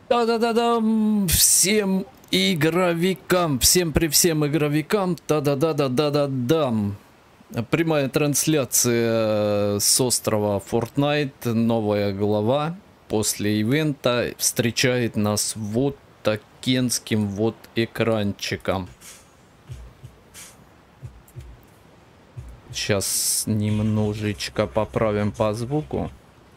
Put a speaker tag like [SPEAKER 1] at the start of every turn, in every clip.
[SPEAKER 1] Да-да-да-да, всем игровикам, всем при всем игровикам, да-да-да-да-да-да-дам. Прямая трансляция с острова Fortnite, новая глава после ивента встречает нас вот такенским вот экранчиком. Сейчас немножечко поправим по звуку.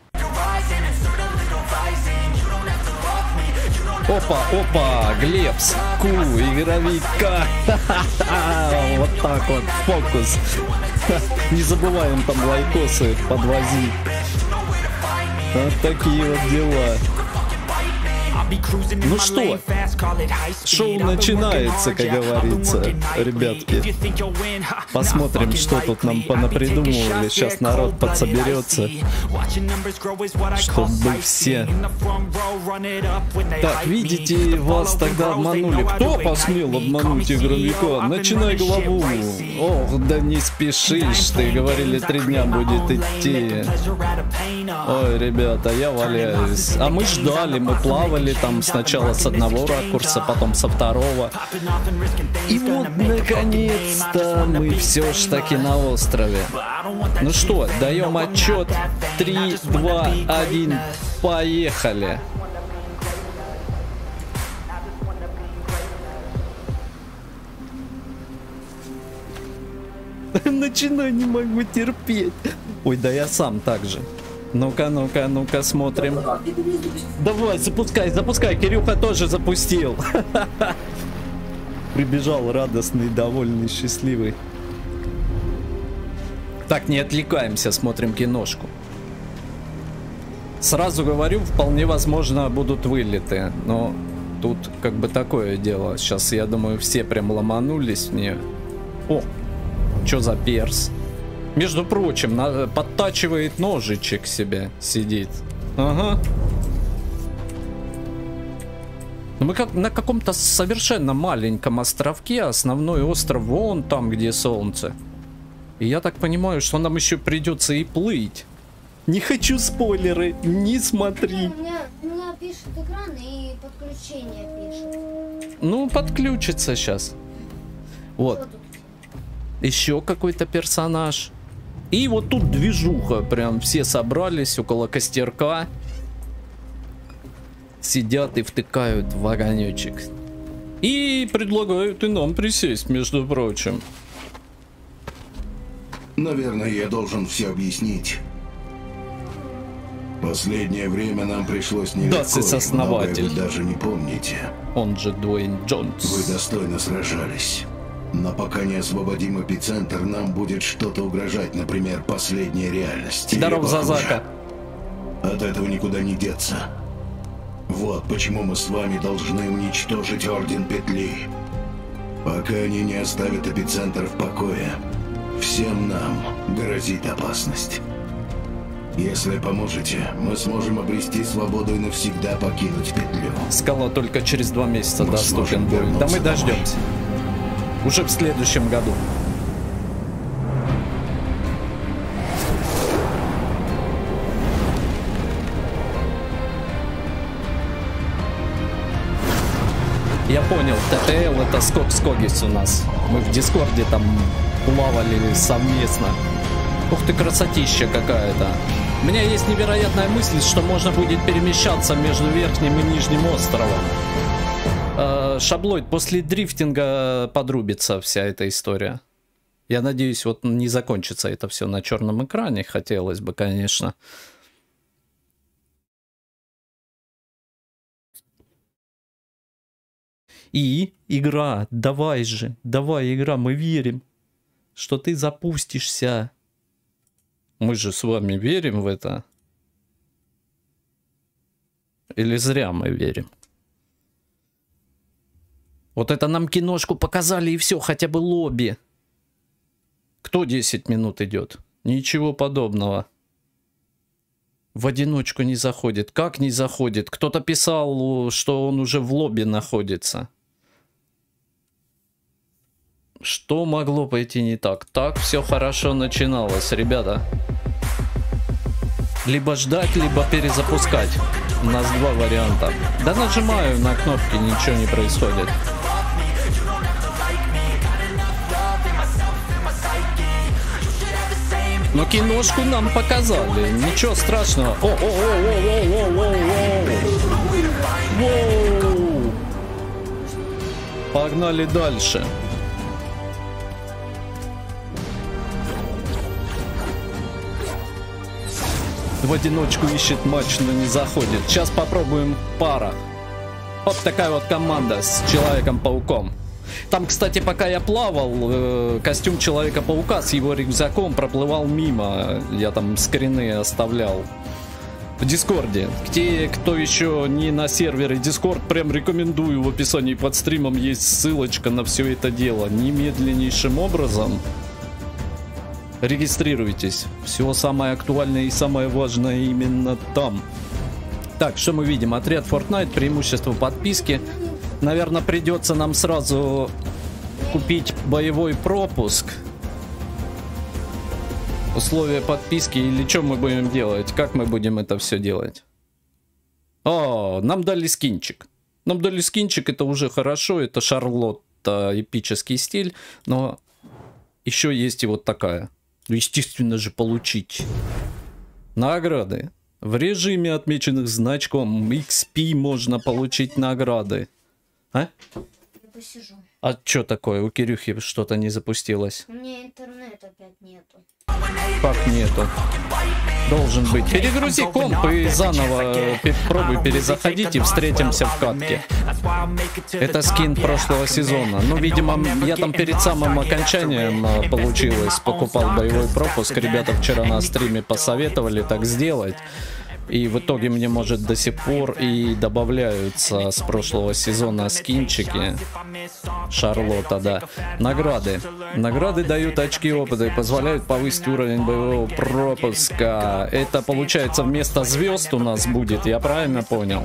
[SPEAKER 1] Опа, опа, Глебс, игровика. Вот так вот, фокус. Не забываем там лайкосы подвозить. Вот такие вот дела. Ну что, шоу начинается, как говорится, ребятки. Посмотрим, что тут нам понапридумывали. Сейчас народ подсоберется, чтобы все... Так, видите, вас тогда обманули. Кто посмел обмануть игровика? Начинай главу. Ох, да не спешишь, ты говорили, 3 дня будет идти. Ой, ребята, я валяюсь. А мы ждали, мы плавали там сначала с одного ракурса, потом со второго. И вот, наконец-то, мы все ж таки на острове. Ну что, даем отчет. 3, 2, 1, поехали. Начинай, не могу терпеть. Ой, да я сам так же. Ну-ка, ну-ка, ну-ка, смотрим. Давай, запускай. Кирюха тоже запустил. Прибежал радостный, довольный, счастливый. Так, не отвлекаемся, смотрим киношку. Сразу говорю, вполне возможно будут вылеты. Но тут как бы такое дело. Сейчас, я думаю, все прям ломанулись в нее. О, что за перс? Между прочим, подтачивает ножичек себе, сидит. Ага. Но мы как на каком-то совершенно маленьком островке. Основной остров вон там, где солнце. И я так понимаю, что нам еще придется и плыть. Не хочу спойлеры, не смотри.
[SPEAKER 2] У меня пишет экран и подключение пишет.
[SPEAKER 1] Ну, подключится сейчас. Вот. Еще какой-то персонаж. И вот тут движуха. Прям все собрались около костерка. Сидят и втыкают в огонечек. И предлагают и нам присесть, между прочим.
[SPEAKER 3] Наверное, я должен все объяснить. Последнее время нам пришлось нелегко,
[SPEAKER 1] основатель.
[SPEAKER 3] Вы даже не помните.
[SPEAKER 1] Он же Дуэйн Джонс.
[SPEAKER 3] Вы достойно сражались. Но пока не освободим эпицентр, нам будет что-то угрожать, например, последняя реальность.
[SPEAKER 1] Здоров, Зазака.
[SPEAKER 3] От этого никуда не деться. Вот почему мы с вами должны уничтожить Орден Петли. Пока они не оставят эпицентр в покое, всем нам грозит опасность. Если поможете, мы сможем обрести свободу и навсегда покинуть Петлю.
[SPEAKER 1] Скала только через 2 месяца доступен будет. Да мы дождемся. Уже в следующем году. Я понял, ТТЛ это скок-скогис у нас. Мы в Дискорде там плавали совместно. Ух ты, красотища какая-то. У меня есть невероятная мысль, что можно будет перемещаться между верхним и нижним островом. Шаблоид, после дрифтинга подрубится вся эта история. Я надеюсь, вот не закончится это все на черном экране. Хотелось бы, конечно. И игра, давай же, давай, игра, мы верим, что ты запустишься. Мы же с вами верим в это. Или зря мы верим? Вот это нам киношку показали и все, хотя бы лобби. Кто 10 минут идет? Ничего подобного. В одиночку не заходит. Как не заходит? Кто-то писал, что он уже в лобби находится. Что могло пойти не так? Так все хорошо начиналось, ребята. Либо ждать, либо перезапускать. У нас два варианта. Да нажимаю на кнопки, ничего не происходит. Но киношку нам показали. Ничего страшного. Воу. Погнали дальше. В одиночку ищет матч, но не заходит. Сейчас попробуем пара. Вот такая вот команда с Человеком-пауком. Там, кстати, пока я плавал, костюм Человека-паука с его рюкзаком проплывал мимо. Я там скрины оставлял в Дискорде. Те, кто еще не на сервере Дискорд, прям рекомендую. В описании под стримом есть ссылочка на все это дело. Немедленнейшим образом регистрируйтесь. Все самое актуальное и самое важное именно там. Так, что мы видим? Отряд Fortnite, преимущество подписки. Наверное, придется нам сразу купить боевой пропуск. Условия подписки или что мы будем делать? Как мы будем это все делать? О, нам дали скинчик. Нам дали скинчик, это уже хорошо. Это Шарлотта, эпический стиль. Но еще есть и вот такая. Естественно же, получить награды. В режиме отмеченных значком XP можно получить награды. А?
[SPEAKER 2] Я посижу.
[SPEAKER 1] А что такое? У Кирюхи что-то не запустилось.
[SPEAKER 2] У меня интернета опять нету.
[SPEAKER 1] Как нету? Должен быть. Перегрузи комп и заново пробуй перезаходить и встретимся в катке. Это скин прошлого сезона. Ну, видимо, я там перед самым окончанием получилось. Покупал боевой пропуск. Ребята вчера на стриме посоветовали так сделать. И в итоге мне, может, до сих пор и добавляются с прошлого сезона скинчики. Шарлотта, да. Награды. Награды дают очки опыта и позволяют повысить уровень боевого пропуска. Это, получается, вместо звезд у нас будет, я правильно понял?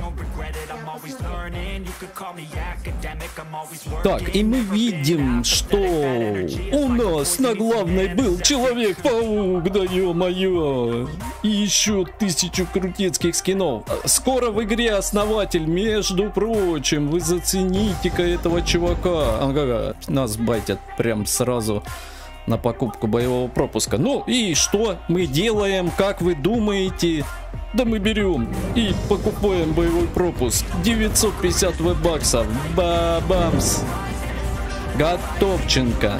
[SPEAKER 1] Так, и мы видим, что у нас на главной был Человек-паук, да ё-моё. И еще 1000 крутецких скинов. Скоро в игре Основатель, между прочим. Вы зацените-ка этого чувака. Ага, нас байтят прям сразу на покупку боевого пропуска. Ну и что мы делаем, как вы думаете? Да мы берем и покупаем боевой пропуск. 950 вебаксов. Ба-бамс. Готовченко.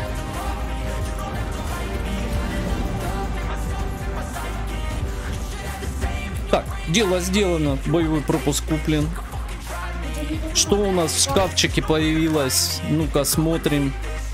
[SPEAKER 1] Так, дело сделано. Боевой пропуск куплен. Что у нас в шкафчике появилось? Ну-ка, смотрим.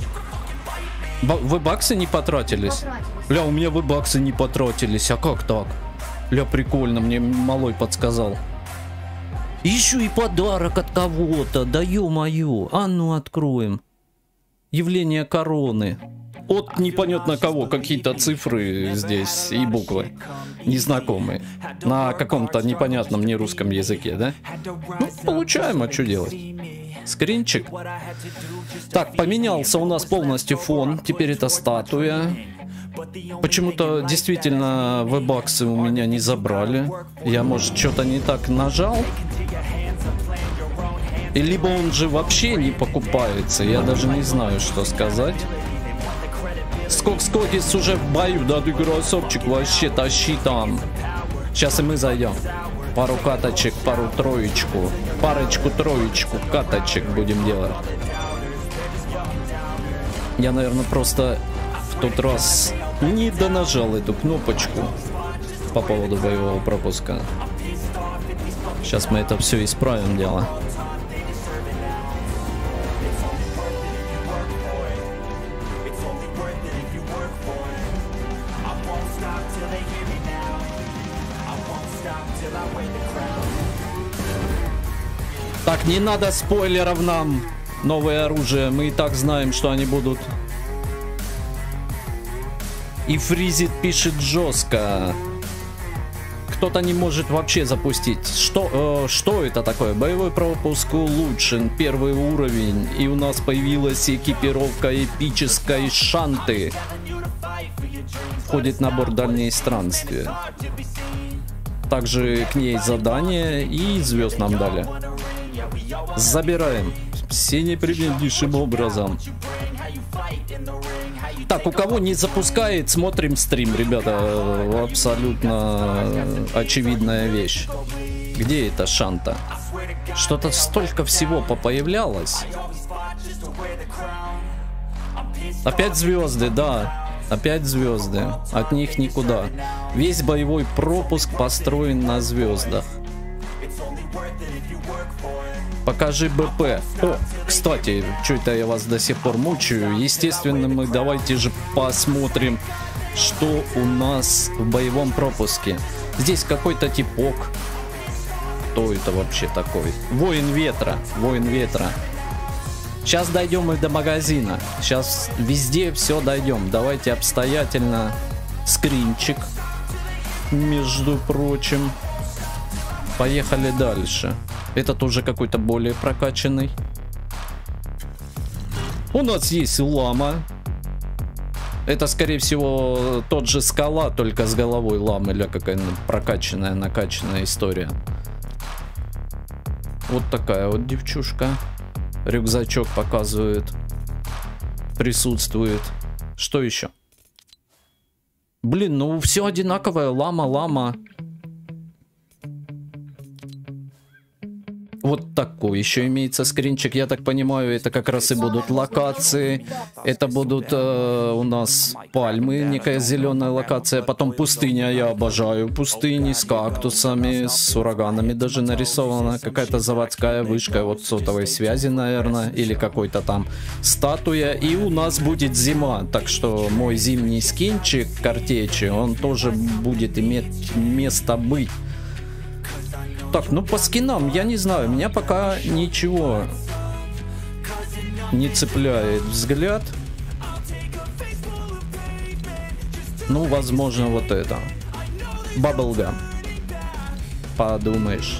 [SPEAKER 1] Вебаксы не потратились? Бля, у меня вебаксы не потратились. А как так? Бля, прикольно, мне малой подсказал. Еще и подарок от кого-то. Да ё-моё. А ну, откроем. Явление короны. От непонятно кого. Какие-то цифры здесь и буквы. Незнакомые. На каком-то непонятном нерусском языке, да? Ну, получаем, а что делать? Скринчик. Так, поменялся у нас полностью фон. Теперь это статуя. Почему-то действительно вебаксы у меня не забрали. Я, может, что-то не так нажал. И либо он же вообще не покупается. Я даже не знаю, что сказать. Скокис уже в бою. Да ты красавчик, вообще тащи там. Сейчас и мы зайдем. Пару каточек, пару троечку. Парочку-троечку каточек будем делать. Я, наверное, просто в тот раз не донажал эту кнопочку по поводу боевого пропуска. Сейчас мы это все исправим, дело. Так, не надо спойлеров нам. Новое оружие. Мы и так знаем, что они будут. И Фризит пишет жестко. Кто-то не может вообще запустить. Что это такое? Боевой пропуск улучшен. Первый уровень. И у нас появилась экипировка эпической шанты. Входит набор дальние странствия. также к ней задание и звезд нам дали. Забираем все неприметнейшим образом. Так, у кого не запускает, смотрим стрим, ребята. Абсолютно очевидная вещь. Где это Шанта? Что-то столько всего попоявлялось. Опять звезды, да. Опять звезды. От них никуда. Весь боевой пропуск построен на звездах. Покажи БП. О, кстати, что это я вас до сих пор мучаю. Естественно, мы давайте же посмотрим, что у нас в боевом пропуске. Здесь какой-то типок. Кто это вообще такой? Воин ветра. Воин ветра. Сейчас дойдем и до магазина. Сейчас везде все дойдем. Давайте обстоятельно. Скринчик. Между прочим. Поехали дальше. Этот уже какой-то более прокачанный. У нас есть лама. Это, скорее всего, тот же скала, только с головой ламы. Или какая-то прокачанная, накачанная история. Вот такая вот девчушка. Рюкзачок показывает. Присутствует. Что еще? Блин, ну все одинаковое. Лама, лама. Вот такой еще имеется скринчик. Я так понимаю, это как раз и будут локации. Это будут у нас пальмы, некая зеленая локация. Потом пустыня, я обожаю пустыни с кактусами, с ураганами даже нарисована. Какая-то заводская вышка, вот сотовой связи, наверное. Или какой-то там статуя. И у нас будет зима. Так что мой зимний скинчик картечи, он тоже будет иметь место быть. Так, ну по скинам, я не знаю, меня пока ничего не цепляет взгляд. Ну, возможно, вот это. Bubblegum. Подумаешь.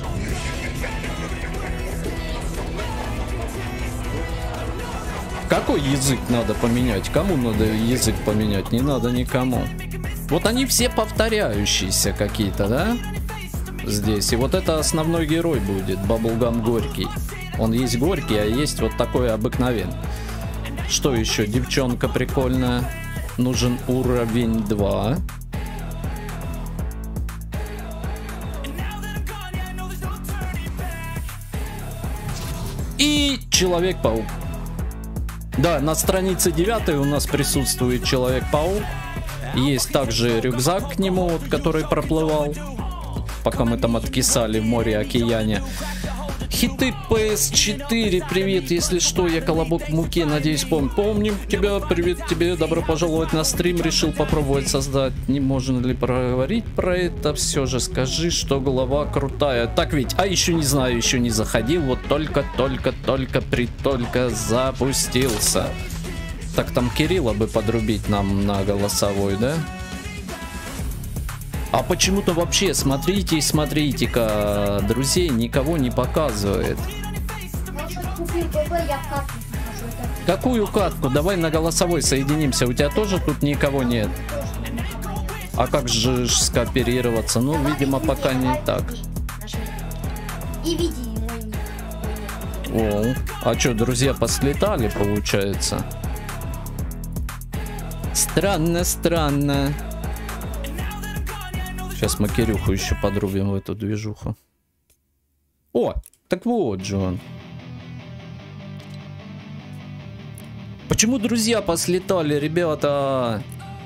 [SPEAKER 1] Какой язык надо поменять? Кому надо язык поменять? Не надо никому. Вот они все повторяющиеся какие-то, да? Здесь. И вот это основной герой будет. Bubblegum горький. Он есть горький, а есть вот такой обыкновенный. Что еще? Девчонка прикольная. Нужен уровень 2. И Человек-паук. Да, на странице 9 у нас присутствует Человек-паук. Есть также рюкзак к нему, вот, который проплывал, пока мы там откисали в море, океане. Хиты PS4, привет, если что, я Колобок в муке, надеюсь, помним тебя, привет тебе, добро пожаловать на стрим, решил попробовать создать, не можно ли проговорить про это, все же скажи, что голова крутая. Так ведь, а еще не знаю, еще не заходил, вот только запустился. Так, там Кирилла бы подрубить нам на голосовой, да? А почему-то вообще, смотрите-ка, друзей никого не показывает. Какую катку? Давай на голосовой соединимся. У тебя тоже тут никого нет? А как же скооперироваться? Ну, видимо, пока не так. О, а что, друзья послетали, получается? Странно, странно. Сейчас мы Кирюху еще подрубим в эту движуху. О, так вот же он. Почему друзья послетали, ребята?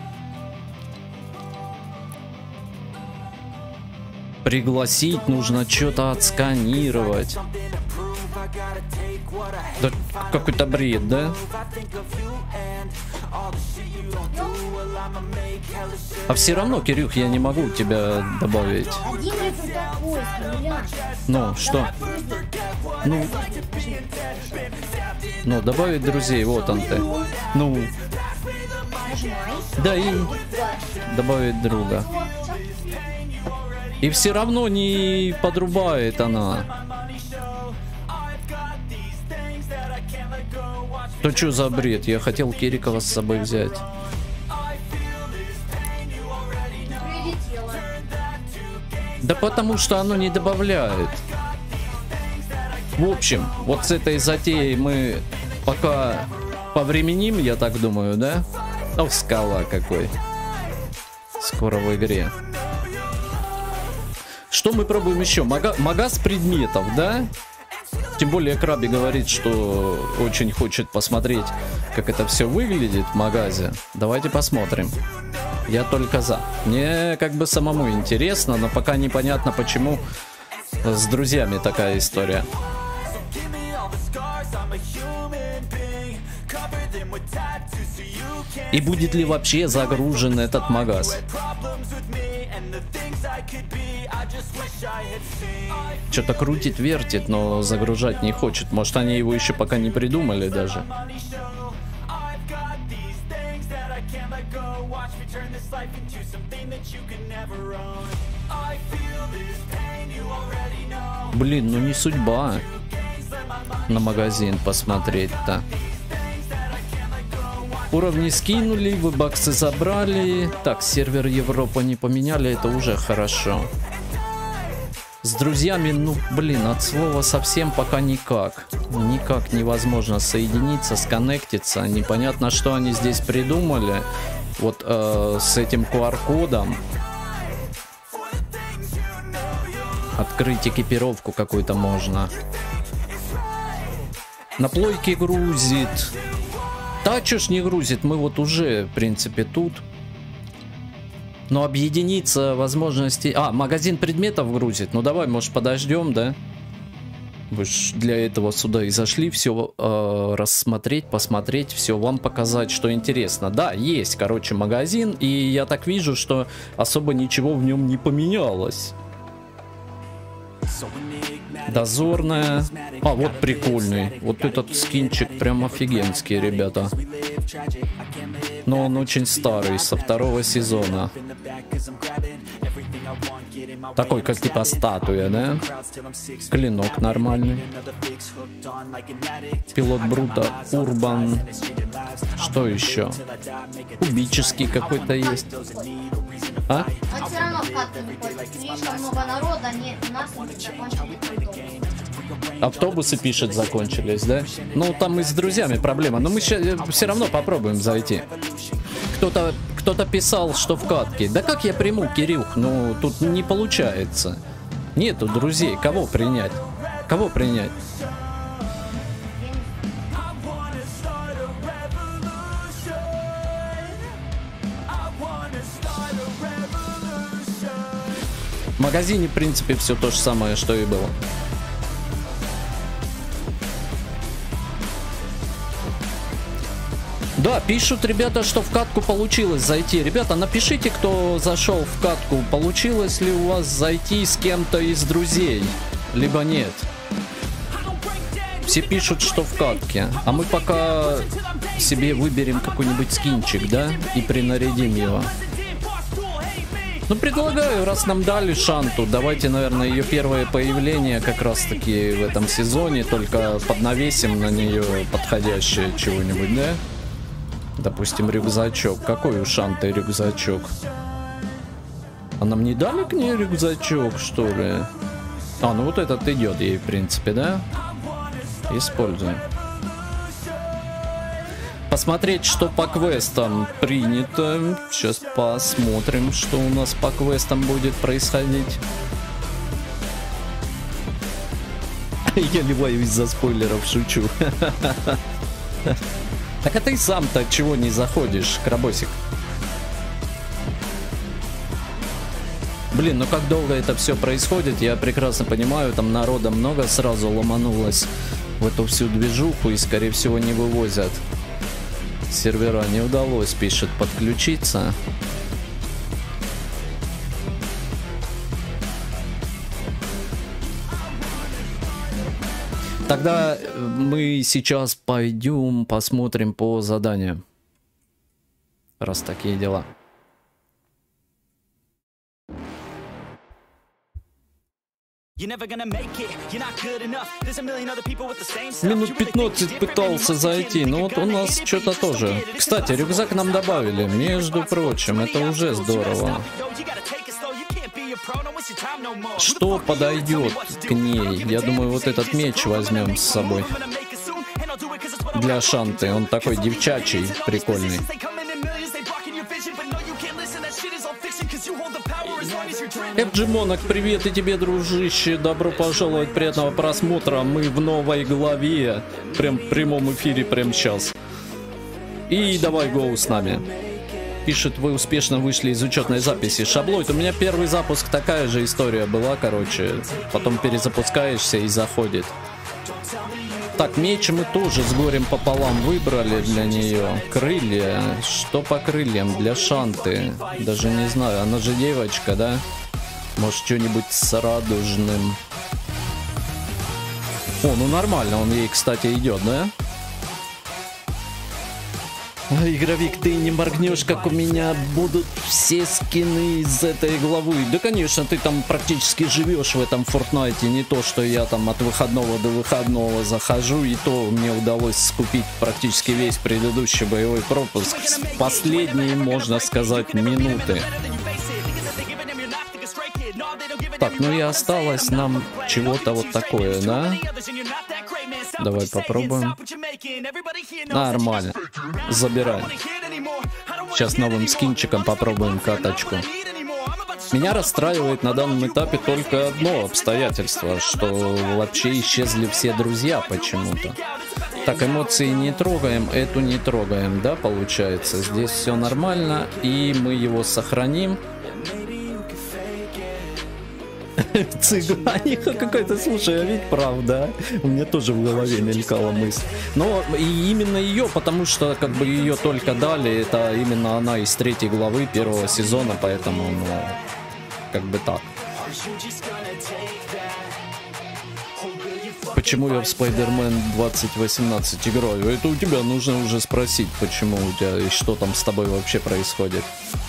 [SPEAKER 1] Пригласить нужно что-то отсканировать. Да какой-то бред, да? А все равно, Кирюх, я не могу тебя добавить. Ну, что? Ну, добавить друзей, вот он ты. Ну. Да, и добавить друга. И все равно не подрубает она. То что за бред? Я хотел Кирикова с собой взять. Да потому что оно не добавляет. В общем, вот с этой затеей мы пока повременим, я так думаю, да? Ох, скала какой. Скоро в игре. Что мы пробуем еще? Магаз предметов, да? Тем более Краби говорит, что очень хочет посмотреть, как это все выглядит в магазе. Давайте посмотрим. Я только за. Мне как бы самому интересно, но пока непонятно, почему с друзьями такая история. И будет ли вообще загружен этот магаз? Что-то крутит, вертит, но загружать не хочет. Может, они его еще пока не придумали даже. Блин, ну не судьба на магазин посмотреть-то. Уровни скинули, вебаксы забрали. Так, сервер Европа не поменяли, это уже хорошо. С друзьями, ну блин, от слова совсем пока никак. Никак невозможно соединиться, сконнектиться. Непонятно, что они здесь придумали. Вот с этим QR-кодом. Открыть экипировку какую-то можно. На плойке грузит. Да, чё ж не грузит, мы вот уже, в принципе, тут. Но объединиться возможности... А, магазин предметов грузит. Ну давай, может, подождем, да? Вы ж для этого сюда и зашли, все рассмотреть, посмотреть, все вам показать, что интересно. Да, есть, короче, магазин, и я так вижу, что особо ничего в нем не поменялось. Дозорная. А, вот прикольный. Вот этот скинчик прям офигенский, ребята. Но он очень старый, со 2-го сезона. Такой, как типа статуя, да? Клинок нормальный. Пилот Брута, Урбан. Что еще? Кубический какой-то есть. А?
[SPEAKER 2] Но все равно в катке выходит. Слишком много народа, нас не закончили.
[SPEAKER 1] Автобусы, пишет, закончились, да? Ну, там и с друзьями проблема. Но мы все равно попробуем зайти. Кто-то писал, что в катке. Да как я приму, Кирюх? Ну, тут не получается. Нету друзей. Кого принять? Кого принять? В магазине, в принципе, все то же самое, что и было. Да, пишут ребята, что в катку получилось зайти. Ребята, напишите, кто зашел в катку. Получилось ли у вас зайти с кем-то из друзей, либо нет. Все пишут, что в катке. А мы пока себе выберем какой-нибудь скинчик, да? И принарядим его. Ну, предлагаю, раз нам дали Шанту, давайте, наверное, ее первое появление как раз-таки в этом сезоне, только поднавесим на нее подходящее чего-нибудь, да? Допустим, рюкзачок. Какой у Шанты рюкзачок? А нам не дали к ней рюкзачок, что ли? А, ну вот этот идет ей, в принципе, да? Используем. Посмотреть, что по квестам принято. Сейчас посмотрим, что у нас по квестам будет происходить. Я ливаю из-за спойлеров, шучу. Так а ты сам-то чего не заходишь, Крабосик? Блин, ну как долго это все происходит, я прекрасно понимаю, там народа много сразу ломанулось в эту всю движуху и, скорее всего, не вывозят. Сервера не удалось, пишет, подключиться. Тогда мы сейчас пойдем посмотрим по заданию. Раз такие дела. Минут 15 пытался зайти, но вот у нас что-то тоже. Кстати, рюкзак нам добавили, между прочим, это уже здорово. Что подойдет к ней? Я думаю, вот этот меч возьмем с собой. Для Шанты. Он такой девчачий, прикольный. Эпджимонок, привет и тебе, дружище. Добро пожаловать, приятного просмотра. Мы в новой главе. Прям в прямом эфире, прям сейчас. И давай гоу с нами. Пишет, вы успешно вышли из учетной записи. Шаблоид, у меня первый запуск, такая же история была, короче. Потом перезапускаешься и заходит. Так, меч мы тоже с горем пополам выбрали для нее. Крылья. Что по крыльям для Шанты? Даже не знаю, она же девочка, да? Может, что-нибудь с радужным. О, ну нормально, он ей, кстати, идет, да? Игровик, ты не моргнешь, как у меня будут все скины из этой главы. Да, конечно, ты там практически живешь в этом Fortnite. Не то, что я там от выходного до выходного захожу. И то мне удалось скупить практически весь предыдущий боевой пропуск. Последние, можно сказать, минуты. Так, ну и осталось нам чего-то вот такое, да? Давай попробуем. Нормально. Забираем. Сейчас новым скинчиком попробуем каточку. Меня расстраивает на данном этапе только одно обстоятельство, что вообще исчезли все друзья почему-то. Так, эмоции не трогаем, эту не трогаем, да, получается? Здесь все нормально, и мы его сохраним. Цыганиха какой-то, слушай, а ведь правда, у меня тоже в голове мелькала мысль. Но и именно ее, потому что как бы ее только дали, это именно она из 3 главы 1 сезона, поэтому, ну, как бы так. Почему я в Spider-Man 2018 играю? Это у тебя нужно уже спросить, почему у тебя и что там с тобой вообще происходит.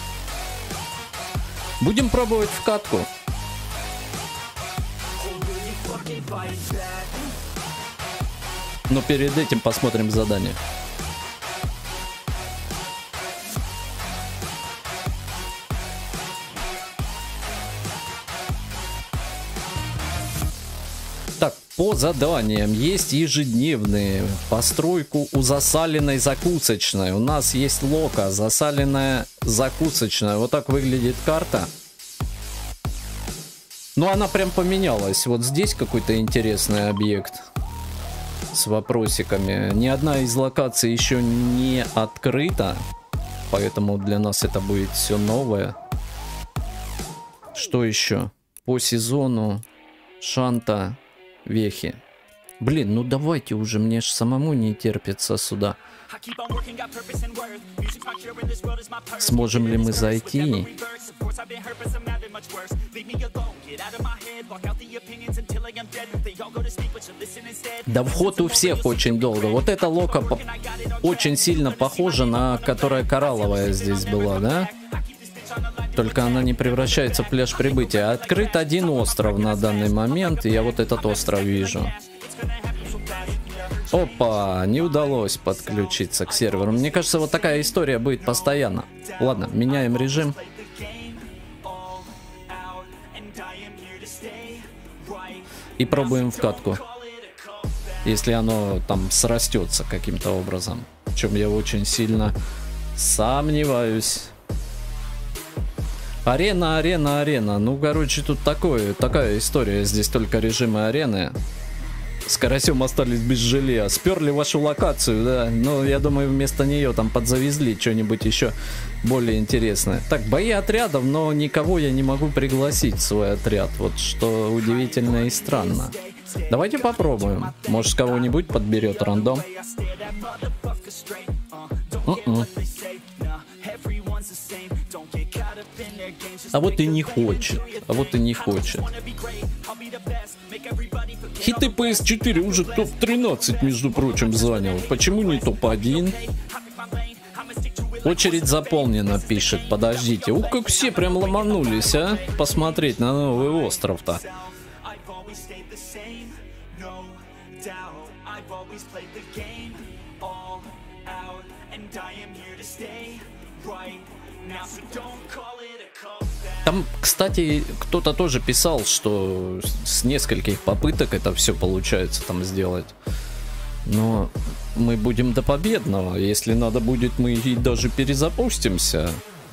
[SPEAKER 1] Будем пробовать в катку. Но перед этим посмотрим задание. Так, по заданиям есть ежедневные. Постройку у засаленной закусочной. У нас есть лока, засаленная закусочная. Вот так выглядит карта. Но она прям поменялась. Вот здесь какой-то интересный объект с вопросиками. Ни одна из локаций еще не открыта, поэтому для нас это будет все новое. Что еще? По сезону Шанта, Вехи. Блин, ну давайте уже, мне ж самому не терпится сюда. Сможем ли мы зайти? Да вход у всех очень долго. Вот эта лока очень сильно похожа на которая коралловая здесь была, да? Только она не превращается в пляж прибытия. Открыт один остров на данный момент, и я вот этот остров вижу. Опа, не удалось подключиться к серверу. Мне кажется, вот такая история будет постоянно. Ладно, меняем режим. И пробуем в катку. Если оно там срастется каким-то образом. В чем я очень сильно сомневаюсь. Арена, арена, арена. Ну, короче, тут такая история. Здесь только режимы арены. С Карасем остались без жилья. Сперли вашу локацию, да. Но я думаю, вместо нее там подзавезли что-нибудь еще более интересное. Так, бои отрядов, но никого я не могу пригласить в свой отряд. Вот что удивительно и странно. Давайте попробуем. Может, кого-нибудь подберет рандом. А вот и не хочет. А вот и не хочет. Хиты PS4 уже топ-13, между прочим, занял. Почему не топ-1? Очередь заполнена, пишет. Подождите. Ух, как все прям ломанулись, а? Посмотреть на новый остров-то. Now, so don't call it a cult. Там, кстати, кто-то тоже писал, что с нескольких попыток это все получается там сделать. Но мы будем до победного. Если надо будет, мы и даже перезапустимся.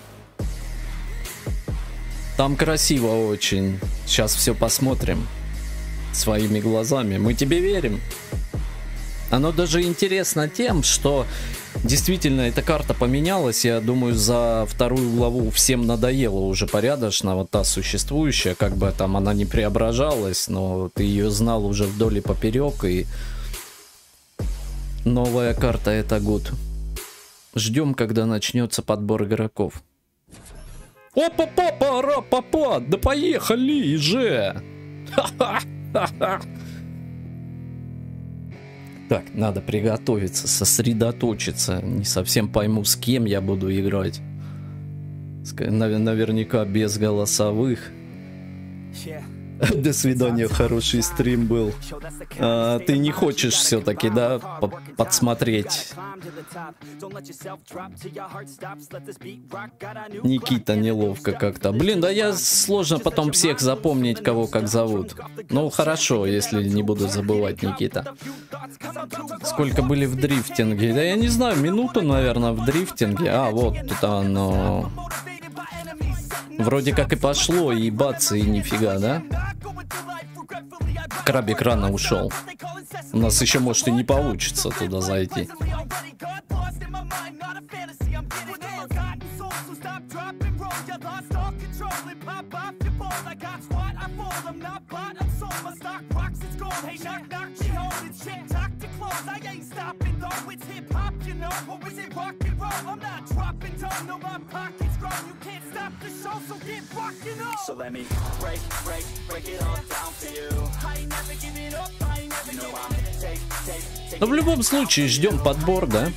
[SPEAKER 1] Там красиво очень. Сейчас все посмотрим своими глазами. Мы тебе верим. Оно даже интересно тем, что действительно эта карта поменялась. Я думаю, за вторую главу всем надоело уже порядочно. Вот та существующая, как бы там она не преображалась, но ты ее знал уже вдоль и поперек. И новая карта — это гуд. Ждем, когда начнется подбор игроков. Опа-па-пара-па-па! Да поехали же! Ха-ха-ха-ха! Так, надо приготовиться, сосредоточиться. Не совсем пойму, с кем я буду играть. Наверняка без голосовых. До свидания, хороший стрим был. Ты не хочешь все-таки, да, подсмотреть? Никита, неловко как-то. Блин, да я сложно потом всех запомнить, кого как зовут. Ну, хорошо, если не буду забывать Никита. Сколько были в дрифтинге? Да я не знаю, минуту, наверное, в дрифтинге. А, вот тут оно. Вроде как и пошло, и бац, и нифига, да? Крабик рано ушел. У нас еще, может, и не получится туда зайти. Но в любом случае ждем подбор, да?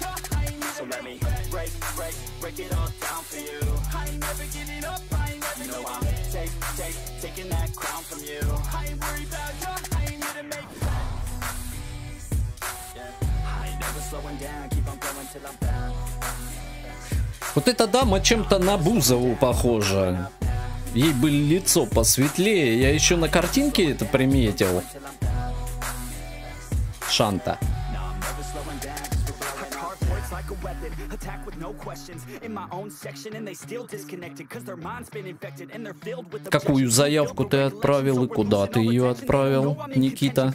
[SPEAKER 1] Вот эта дама чем-то на Бузову похожа. Ей бы лицо посветлее. Я еще на картинке это приметил. Шанта. Какую заявку ты отправил и куда ты ее отправил, Никита?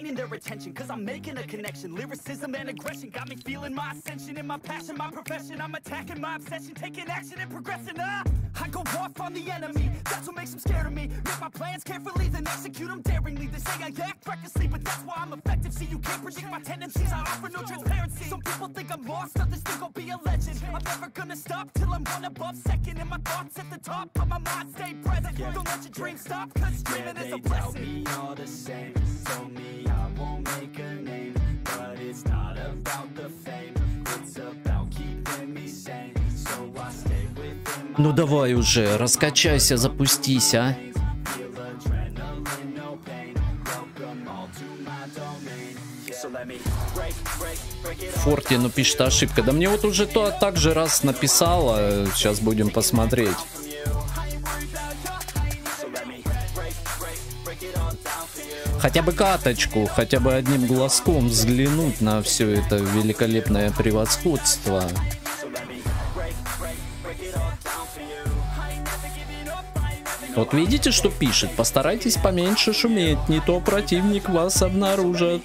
[SPEAKER 1] Ну давай уже, раскачайся, запустись, а. Форти, ну пишет ошибка. Да мне вот уже то так же раз написала. Сейчас будем посмотреть. Хотя бы каточку, хотя бы одним глазком взглянуть на все это великолепное превосходство. Вот видите, что пишет? Постарайтесь поменьше шуметь, не то противник вас обнаружит.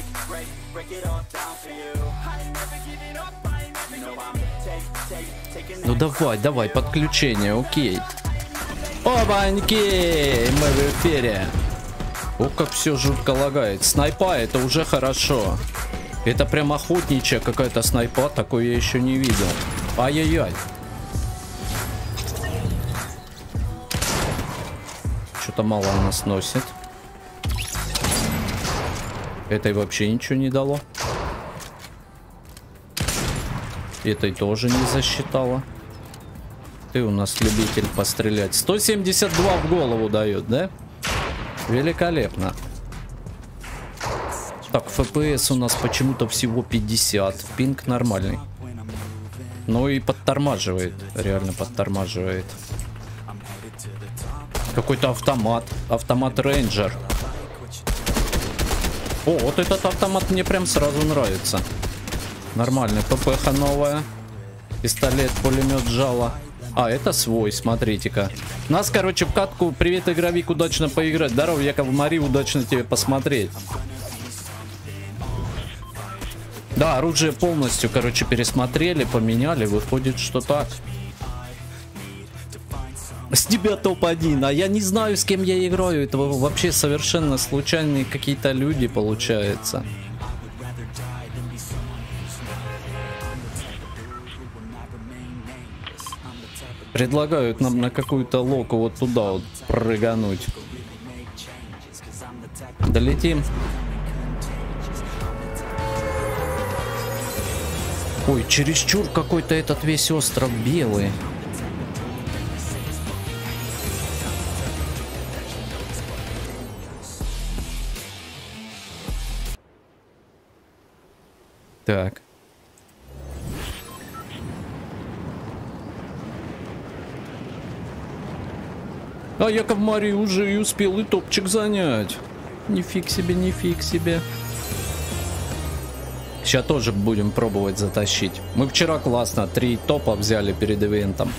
[SPEAKER 1] Ну давай, подключение, окей. Опаньки, мы в эфире. О, как все жутко лагает. Снайпа, это уже хорошо. Это прям охотничья какая-то снайпа, такой я еще не видел. Ай-яй-яй. Что-то мало она сносит. Этой вообще ничего не дало. Этой тоже не засчитала. Ты у нас любитель пострелять. 172 в голову дает, да? Великолепно. Так, FPS у нас почему-то всего 50. Пинг нормальный. Ну и подтормаживает. Реально подтормаживает. Какой-то автомат. Автомат Рейнджер. О, вот этот автомат мне прям сразу нравится. Нормальный. ППХ новая. Пистолет, пулемет, жало. А, это свой, смотрите-ка. Нас, короче, в катку. Привет, игровик, удачно поиграть. Здорово, Яков Мари, удачно тебе посмотреть. Да, оружие полностью, короче, пересмотрели, поменяли. Выходит, что так. С тебя топ-1, а я не знаю, с кем я играю. Это вообще совершенно случайные какие-то люди, получается. Предлагают нам на какую-то локу вот туда вот прыгануть. Долетим. Ой, чересчур какой-то этот весь остров белый. Так. А Яков Марий уже и успел и топчик занять. Нифиг себе, нифиг себе. Сейчас тоже будем пробовать затащить. Мы вчера классно 3 топа взяли перед ивентом.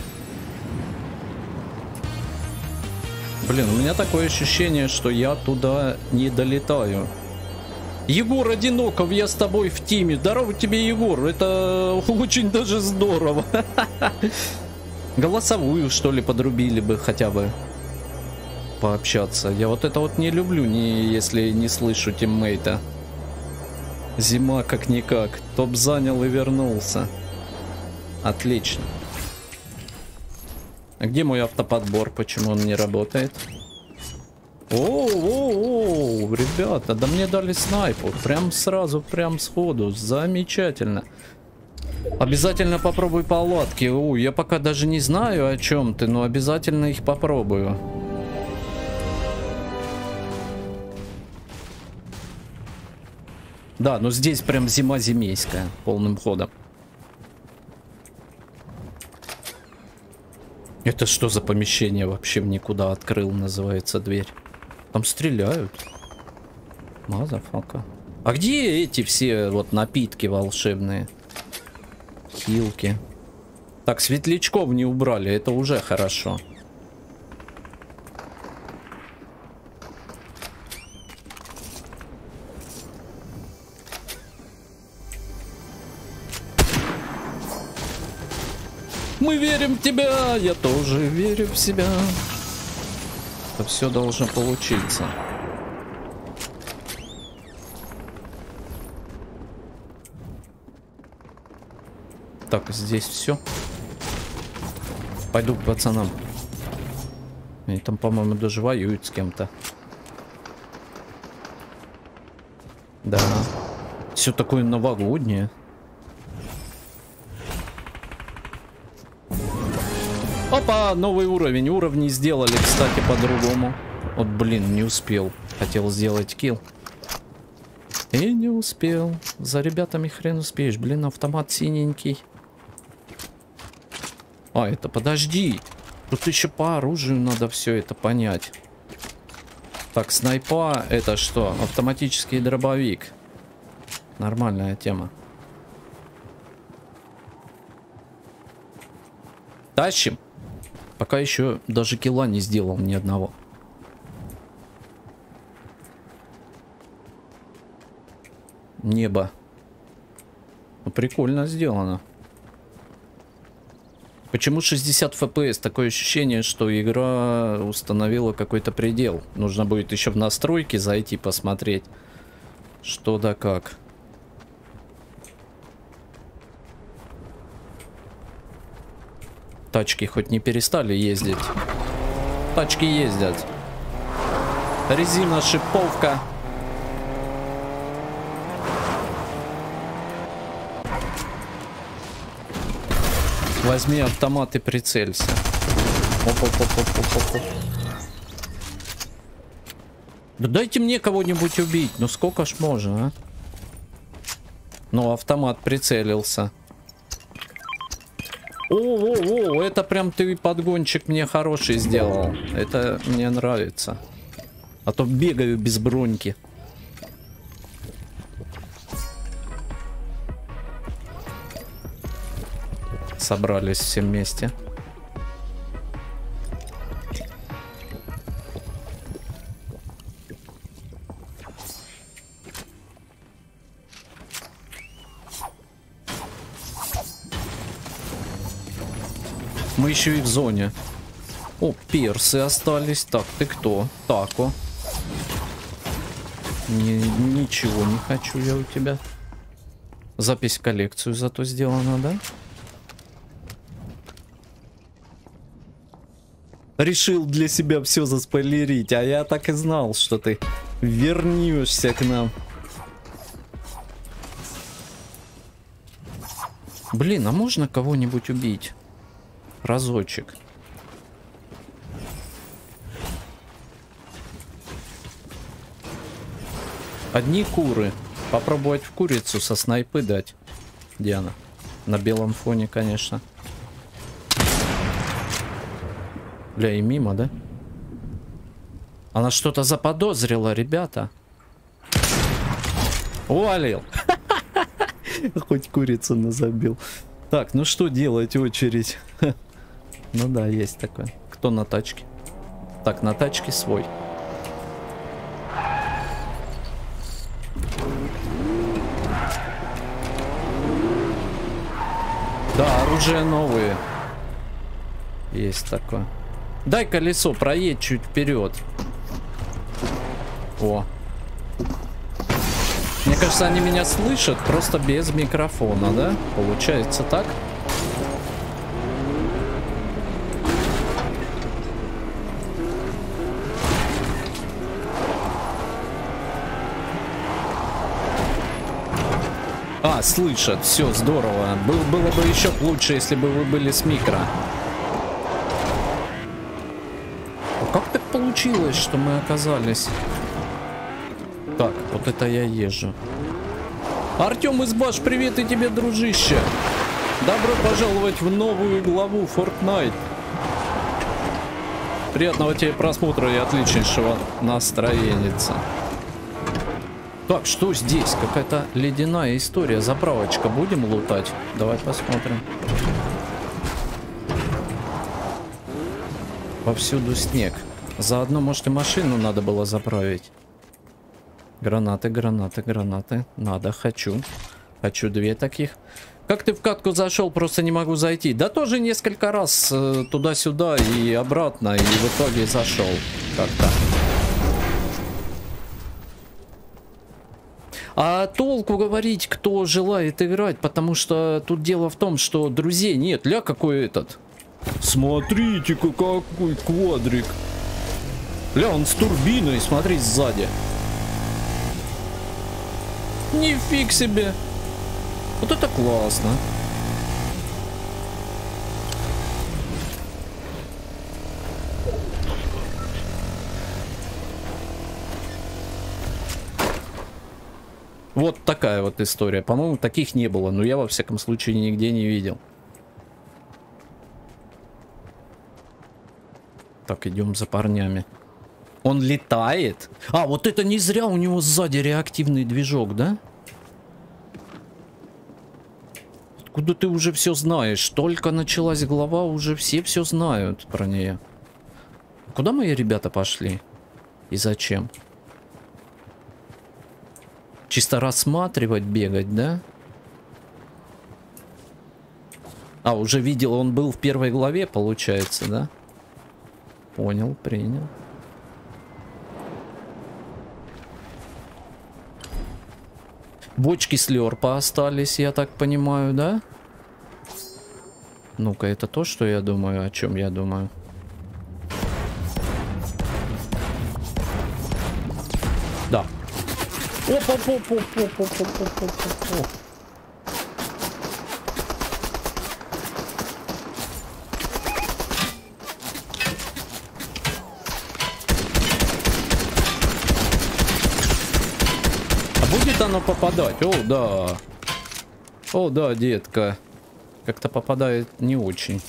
[SPEAKER 1] Блин, у меня такое ощущение, что я туда не долетаю. Егор Одиноков, я с тобой в тиме. Здорово тебе, Егор. Это очень даже здорово. Голосовую, что ли, подрубили бы хотя бы. Пообщаться. Я вот это вот не люблю, если не слышу тиммейта. Зима как-никак. Топ занял и вернулся. Отлично. А где мой автоподбор? Почему он не работает? О, ребята, да мне дали снайпу. Прям сразу, прям сходу. Замечательно. Обязательно попробуй палатки. О, я пока даже не знаю, о чем ты, но обязательно их попробую. Да, но здесь прям зима зимейская, полным ходом. Это что за помещение вообще в никуда открыл, называется дверь? Там стреляют. Мазафака. А где эти все вот напитки волшебные? Хилки. Так, светлячков не убрали, это уже хорошо. Мы верим в тебя, я тоже верю в себя. Это все должно получиться. Так, здесь все. Пойду к пацанам. Они там, по-моему, даже воюют с кем-то. Да. Все такое новогоднее. Опа, новый уровень. Уровни сделали, кстати, по-другому. Вот, блин, не успел. Хотел сделать килл. И не успел. За ребятами хрен успеешь. Блин, автомат синенький. А, это подожди. Тут еще по оружию надо все это понять. Так, снайпа. Это что? Автоматический дробовик. Нормальная тема. Тащим. Пока еще даже килла не сделал ни одного. Небо. Ну, прикольно сделано. Почему 60 FPS? Такое ощущение, что игра установила какой-то предел. Нужно будет еще в настройки зайти посмотреть, что да как. Тачки хоть не перестали ездить. Тачки ездят. Резина, шиповка. Возьми автомат и прицелься. Оп-оп-оп-оп-оп-оп. Да дайте мне кого-нибудь убить. Ну сколько ж можно, а? Ну, автомат прицелился. О, это прям ты подгончик мне хороший сделал. Это мне нравится. А то бегаю без броньки. Собрались все вместе. Мы еще и в зоне. О, персы остались. Так, ты кто? Тако. Ничего не хочу я у тебя. Запись в коллекцию зато сделана, да? Решил для себя все заспойлерить, а я так и знал, что ты вернешься к нам. Блин, а можно кого-нибудь убить? Разочек. Одни куры. Попробовать в курицу со снайпы дать. Диана. На белом фоне, конечно. Бля, и мимо, да? Она что-то заподозрила, ребята. Увалил. Хоть курицу назабил. Так, ну что делать, очередь? Ну да, есть такое. Кто на тачке? Так, на тачке свой. Да, оружие новые. Есть такое. Дай колесо, проедь чуть вперед. О. Мне кажется, они меня слышат, просто без микрофона, да? Получается так? А, слышат, все, здорово. Было бы еще лучше, если бы вы были с микро. А как так получилось, что мы оказались? Так, вот это я езжу. Артем Избаш, привет и тебе, дружище. Добро пожаловать в новую главу Fortnite. Приятного тебе просмотра и отличнейшего настроения. Так, что здесь? Какая-то ледяная история. Заправочка будем лутать? Давай посмотрим. Повсюду снег. Заодно, может, и машину надо было заправить. Гранаты, гранаты, гранаты. Надо, хочу. Хочу 2 таких. Как ты в катку зашел? Просто не могу зайти. Да тоже несколько раз туда-сюда и обратно. И в итоге зашел. Как-то. А толку говорить, кто желает играть, потому что тут дело в том, что друзей нет. Ля, какой этот. Смотрите-ка, какой квадрик. Ля, он с турбиной, смотри, сзади. Нифиг себе. Вот это классно. Вот такая вот история. По-моему, таких не было. Но я, во всяком случае, нигде не видел. Так, идем за парнями. Он летает? А, вот это не зря у него сзади реактивный движок, да? Откуда ты уже все знаешь? Только началась глава, уже все знают про нее. Куда мои ребята пошли? И зачем? Чисто рассматривать, бегать, да? А, уже видел, он был в первой главе, получается, да? Понял, принял. Бочки слёрпа остались, я так понимаю, да? Ну-ка, это то, что я думаю, о чем я думаю. Да. Опа-опа-опа-опа-опа-опа-опа-опа. Будет оно попадать? О, да. О, да, детка. как-то попадает не очень.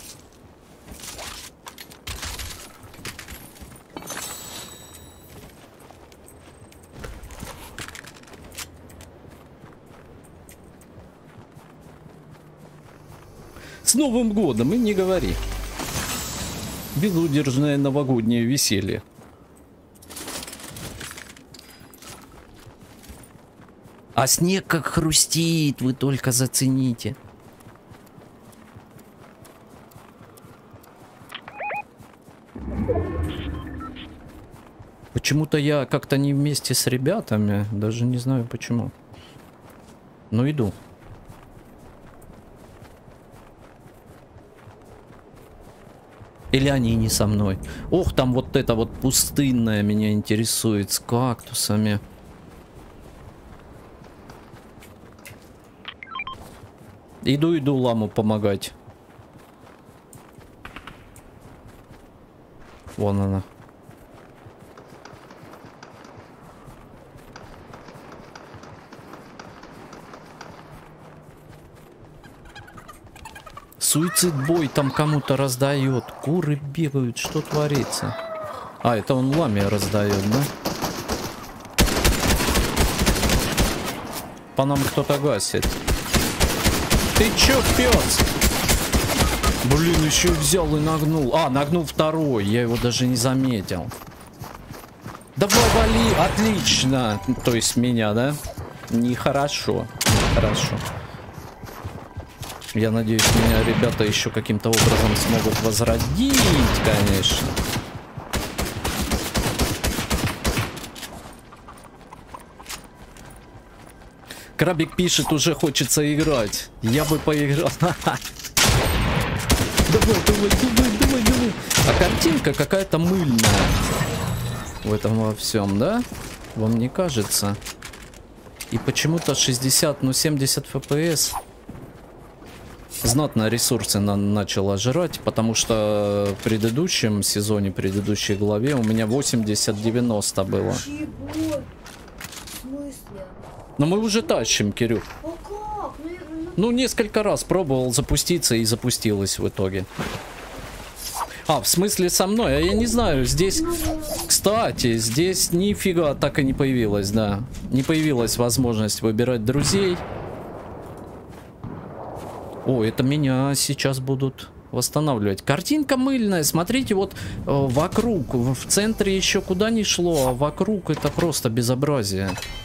[SPEAKER 1] С Новым годом, и не говори. Безудержное новогоднее веселье. А снег как хрустит, вы только зацените. Почему-то я как-то не вместе с ребятами, даже не знаю почему. Но иду. Или они не со мной. Ох, там вот это вот пустынное меня интересует с кактусами. Иду ламу помогать. Вон она. Суицид-бой там кому-то раздает. Куры бегают, что творится? А, это он ламе раздает, да? По нам кто-то гасит. Ты чё, пёс? Блин, еще взял и нагнул. А, нагнул второй. Я его даже не заметил. Давай, вали. Отлично. То есть меня, да? Нехорошо. Нехорошо. Я надеюсь, меня ребята еще каким-то образом смогут возродить, конечно. Крабик пишет, уже хочется играть. Я бы поиграл. Давай. А картинка какая-то мыльная. В этом во всем, да? Вам не кажется? И почему-то 60, ну 70 FPS. Знатно ресурсы начала жрать, потому что в предыдущем сезоне, предыдущей главе у меня 80-90 было. Но мы уже тащим, Кирюх. Ну, несколько раз пробовал запуститься и запустилось в итоге. А, в смысле со мной? А я не знаю, здесь... Кстати, здесь нифига так и не появилось, да. Не появилась возможность выбирать друзей. О, это меня сейчас будут восстанавливать. Картинка мыльная. Смотрите, вот вокруг, в центре еще куда ни шло, а вокруг это просто безобразие.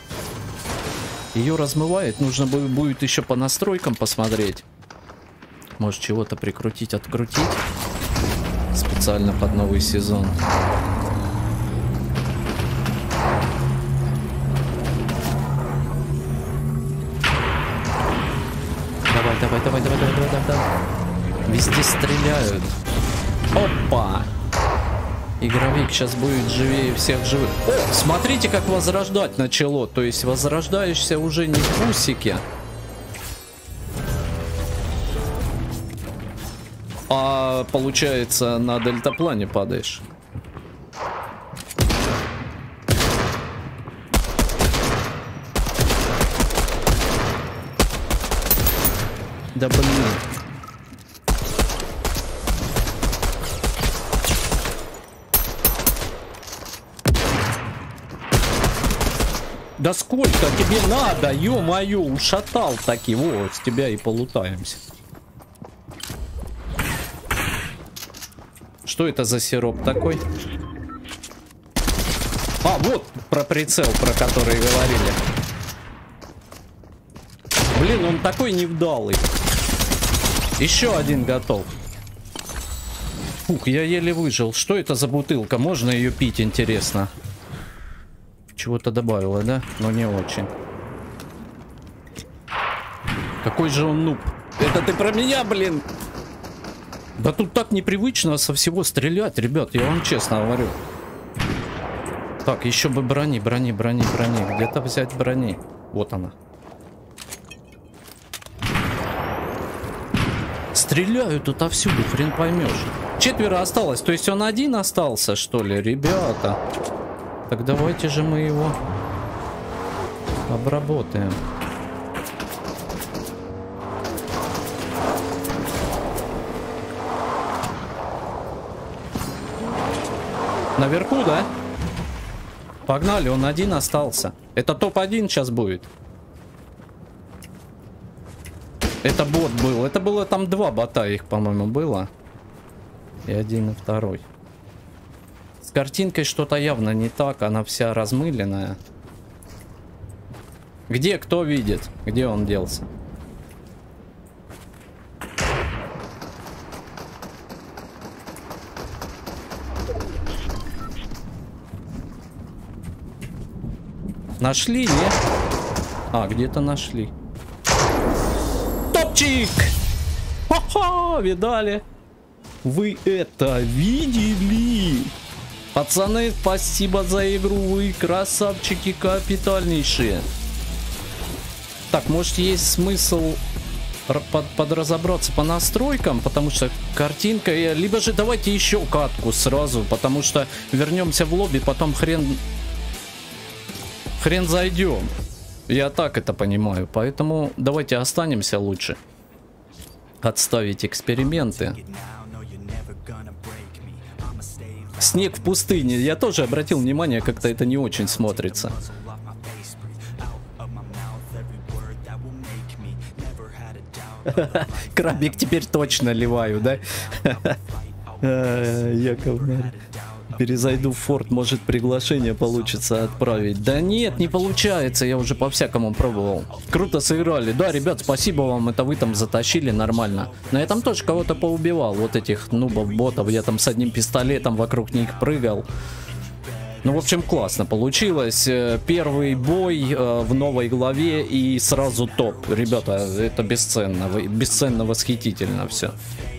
[SPEAKER 1] Ее размывает. Нужно будет еще по настройкам посмотреть. Может, чего-то прикрутить, открутить. Специально под новый сезон. Давай. Везде стреляют. Опа! Игровик сейчас будет живее всех живых. О, смотрите, как возрождать начало. То есть возрождаешься уже не в бусике, а получается на дельтаплане падаешь. Да блин. Да сколько тебе надо, ё-моё, ушатал таки. Вот, с тебя и полутаемся. Что это за сироп такой? А, вот про прицел, про который говорили. Блин, он такой невдалый. Еще один готов. Ух, я еле выжил. Что это за бутылка? Можно ее пить, интересно? Чего-то добавила, да? Но не очень. Какой же он нуб. Это ты про меня, блин? Да тут так непривычно со всего стрелять, ребят. Я вам честно говорю. Так, еще бы брони. Где-то взять брони. Вот она. Стреляют тут отовсюду, хрен поймешь. 4 осталось, то есть он один остался, что ли, ребята? Так давайте же мы его обработаем. Наверху, да? Погнали, он один остался. Это топ-1 сейчас будет. Это бот был. Это было там 2 бота, их, по-моему, было. И 1, и 2. С картинкой что-то явно не так. Она вся размыленная. Где кто видит? Где он делся? Нашли, нет? А, где-то нашли. Топчик! Ха-ха! Видали? Вы это видели? Пацаны, спасибо за игру. Вы красавчики капитальнейшие. Так, может, есть смысл подразобраться по настройкам, потому что картинка... Либо же давайте еще катку сразу, потому что вернемся в лобби, потом хрен зайдем. Я так это понимаю. Поэтому давайте останемся лучше. Отставить эксперименты. Снег в пустыне. Я тоже обратил внимание, как-то это не очень смотрится. Крабик теперь точно ливаю, да? Яков, перезайду в форт, может приглашение получится отправить. Да нет, не получается, я уже по-всякому пробовал. Круто сыграли. Да, ребят, спасибо вам, это вы там затащили нормально. Но я там тоже кого-то поубивал, вот этих нубов, ботов. Я там с одним пистолетом вокруг них прыгал. Ну, в общем, классно получилось. Первый бой в новой главе и сразу топ. Ребята, это бесценно. Бесценно, восхитительно все.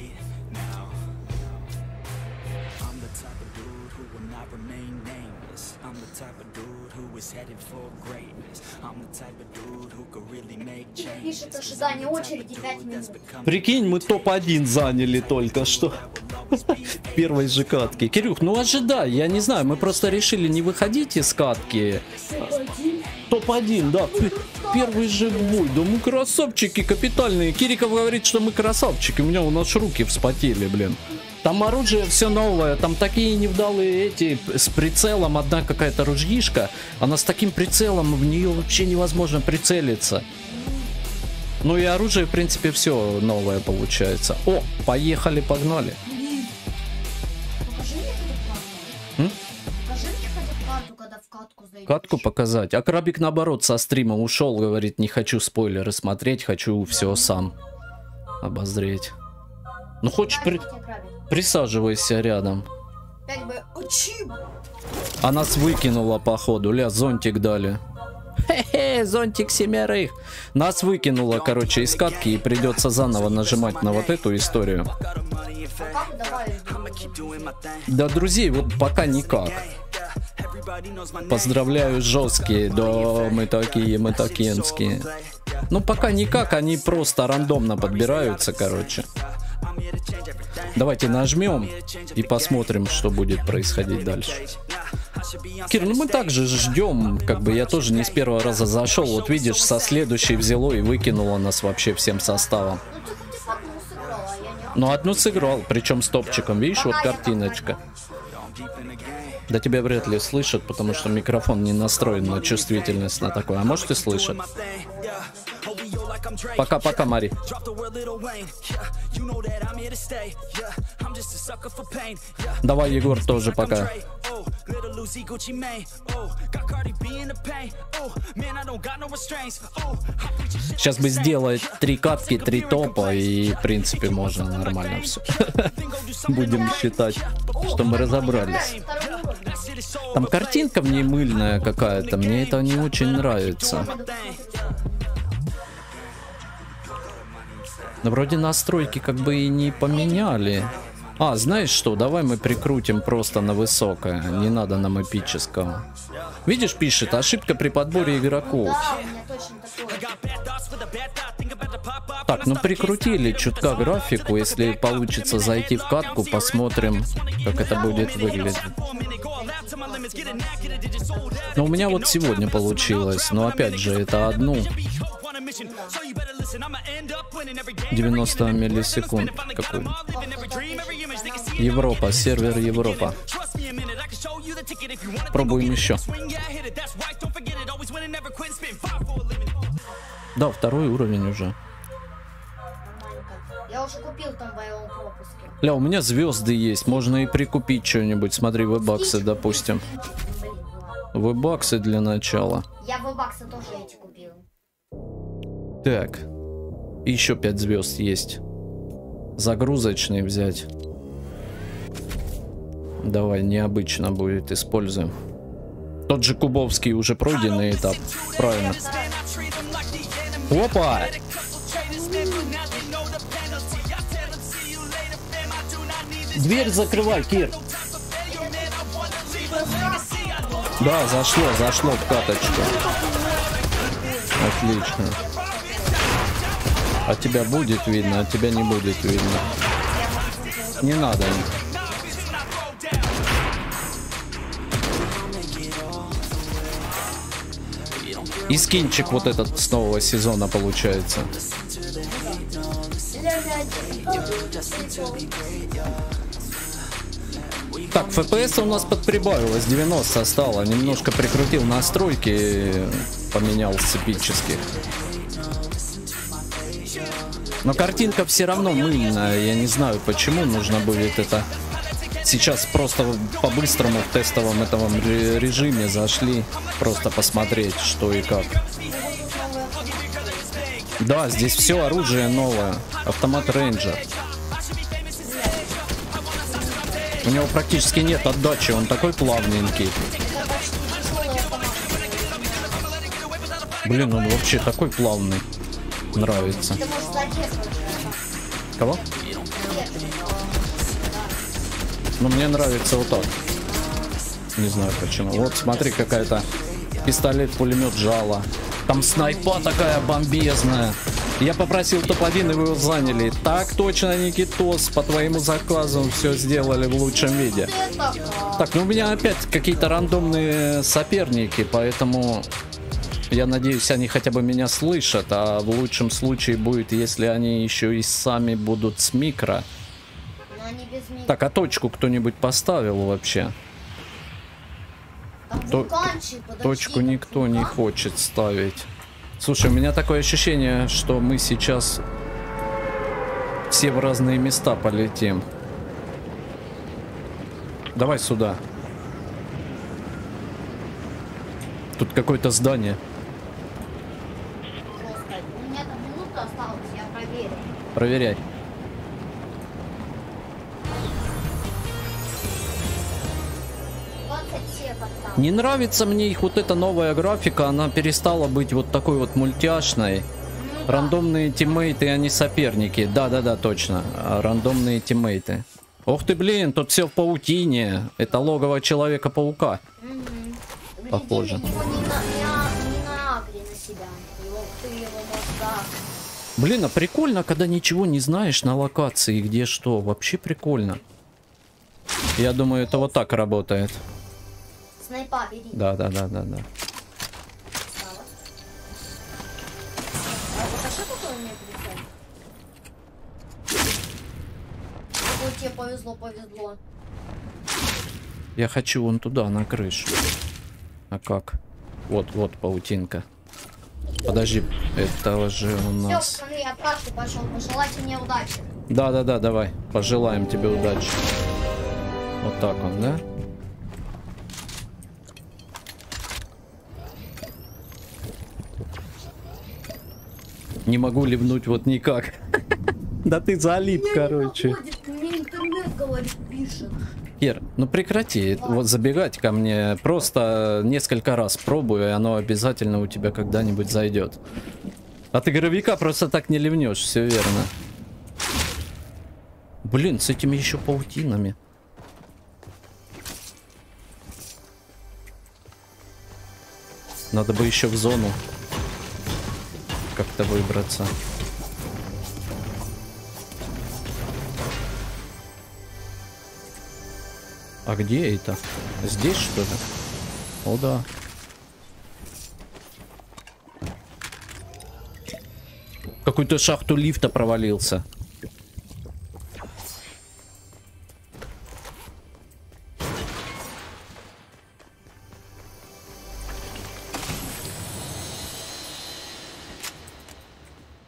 [SPEAKER 2] Пишет ожидание очереди 5 минут.
[SPEAKER 1] Прикинь, мы топ-1 заняли только что. Первой же катки. Кирюх, ну ожидай, я не знаю, мы просто решили не выходить из катки. Топ-1, да. Первый же бой. Да мы красавчики капитальные. Кириков говорит, что мы красавчики. У меня у нас руки вспотели, блин. Там оружие все новое, там такие невдалые эти с прицелом, одна какая-то ружьишка, она с таким прицелом, в нее вообще невозможно прицелиться. Ну и оружие, в принципе, все новое получается. О, поехали, погнали. Катку показать. А Крабик наоборот со стрима ушел, говорит, не хочу спойлеры смотреть, хочу все сам обозреть. Ну хочешь присаживайся рядом. А нас выкинула походу, ля, зонтик дали. Хе-хе, зонтик 7. Нас выкинуло, короче, из катки, и придется заново нажимать на вот эту историю. Да, друзей, вот пока никак. Поздравляю, жесткие, да, мы такенские. Ну, пока никак, они просто рандомно подбираются, короче. Давайте нажмем и посмотрим, что будет происходить дальше. Кир, ну мы также ждем, как бы я тоже не с первого раза зашел, вот видишь, со следующей взяло и выкинуло нас вообще всем составом. Ну одну сыграл, причем с топчиком, видишь, вот картиночка. Да тебя вряд ли слышат, потому что микрофон не настроен на чувствительность на такое, а может и слышат. Пока-пока, Мари. Давай, Егор, тоже пока. Сейчас бы сделать 3 катки, 3 топа, и в принципе можно нормально все. Будем считать, что мы разобрались. Там картинка в ней мыльная какая-то, мне это не очень нравится. Но вроде настройки как бы и не поменяли. А, знаешь что, давай мы прикрутим просто на высокое, не надо нам эпического. Видишь, пишет, ошибка при подборе игроков. Так, ну прикрутили чутка графику, если получится зайти в катку, посмотрим, как это будет выглядеть. Но у меня вот сегодня получилось, но опять же, это одну. 90 миллисекунд. Какой? Европа, сервер Европа. Пробуем еще. Да, второй уровень уже.
[SPEAKER 2] Я уже купил там в боевом пропуске.
[SPEAKER 1] Ля, у меня звезды есть, можно и прикупить что-нибудь. Смотри, вебаксы, допустим. Вебаксы для начала.
[SPEAKER 2] Я вебаксы тоже эти купил.
[SPEAKER 1] Так. Еще 5 звезд есть. Загрузочный взять. Давай, необычно будет, используем. Тот же кубовский уже пройденный этап. Правильно. Опа! Дверь закрывай, Кир. Да, зашло в каточку. Отлично. А тебя будет видно, а тебя не будет видно. Не надо. И скинчик вот этот с нового сезона получается. Так, FPS у нас подприбавилось, 90 стало. Немножко прикрутил настройки, поменял с эпических. Но картинка все равно мыльная. Я не знаю, почему нужно будет это. Сейчас просто по-быстрому в тестовом этом режиме зашли. Просто посмотреть, что и как. Да, здесь все оружие новое. Автомат Рейнджер. У него практически нет отдачи, он такой плавненький. Блин, он вообще такой плавный. Нравится. Кого? Ну, мне нравится вот так. Не знаю почему. Вот, смотри, какая-то пистолет-пулемет жало. Там снайпа такая бомбезная. Я попросил топ-1, и вы его заняли. Так точно, Никитос, по твоему заказу все сделали в лучшем виде. Так, ну у меня опять какие-то рандомные соперники, поэтому я надеюсь, они хотя бы меня слышат. А в лучшем случае будет, если они еще и сами будут с микро. Так, а точку кто-нибудь поставил вообще? Точку никто не хочет ставить. Слушай, у меня такое ощущение, что мы сейчас все в разные места полетим. Давай сюда. Тут какое-то здание.
[SPEAKER 2] У меня там минута осталась, я проверю.
[SPEAKER 1] Проверяй. Не нравится мне их вот эта новая графика, она перестала быть вот такой вот мультяшной. Рандомные тиммейты, они соперники. Да-да-да, точно. Рандомные тиммейты. Ох ты, блин, тут все в паутине. Это логово Человека-паука. Похоже. Блин, а прикольно, когда ничего не знаешь на локации, где что. Вообще прикольно. Я думаю, это вот так работает.
[SPEAKER 2] Снайпа бери.
[SPEAKER 1] Да.
[SPEAKER 2] Покажи, какой у меня прицел. Вот тебе повезло.
[SPEAKER 1] Я хочу вон туда, на крышу. А как? Вот паутинка. Подожди, это же у нас...
[SPEAKER 2] Все, пацаны, я отправку пошел. Пожелайте мне удачи.
[SPEAKER 1] Да, давай. Пожелаем тебе удачи. Вот так он, да? Не могу ливнуть вот никак. Да ты залип, короче.
[SPEAKER 2] Мне интернет, говорит, пишет.
[SPEAKER 1] Кир, ну прекрати вот забегать ко мне. Просто несколько раз пробую, и оно обязательно у тебя когда-нибудь зайдет. А ты гравика просто так не ливнешь, все верно. Блин, с этими еще паутинами. Надо бы еще в зону как-то выбраться. А где это? Здесь, что ли? О, да. Какую-то шахту лифта провалился.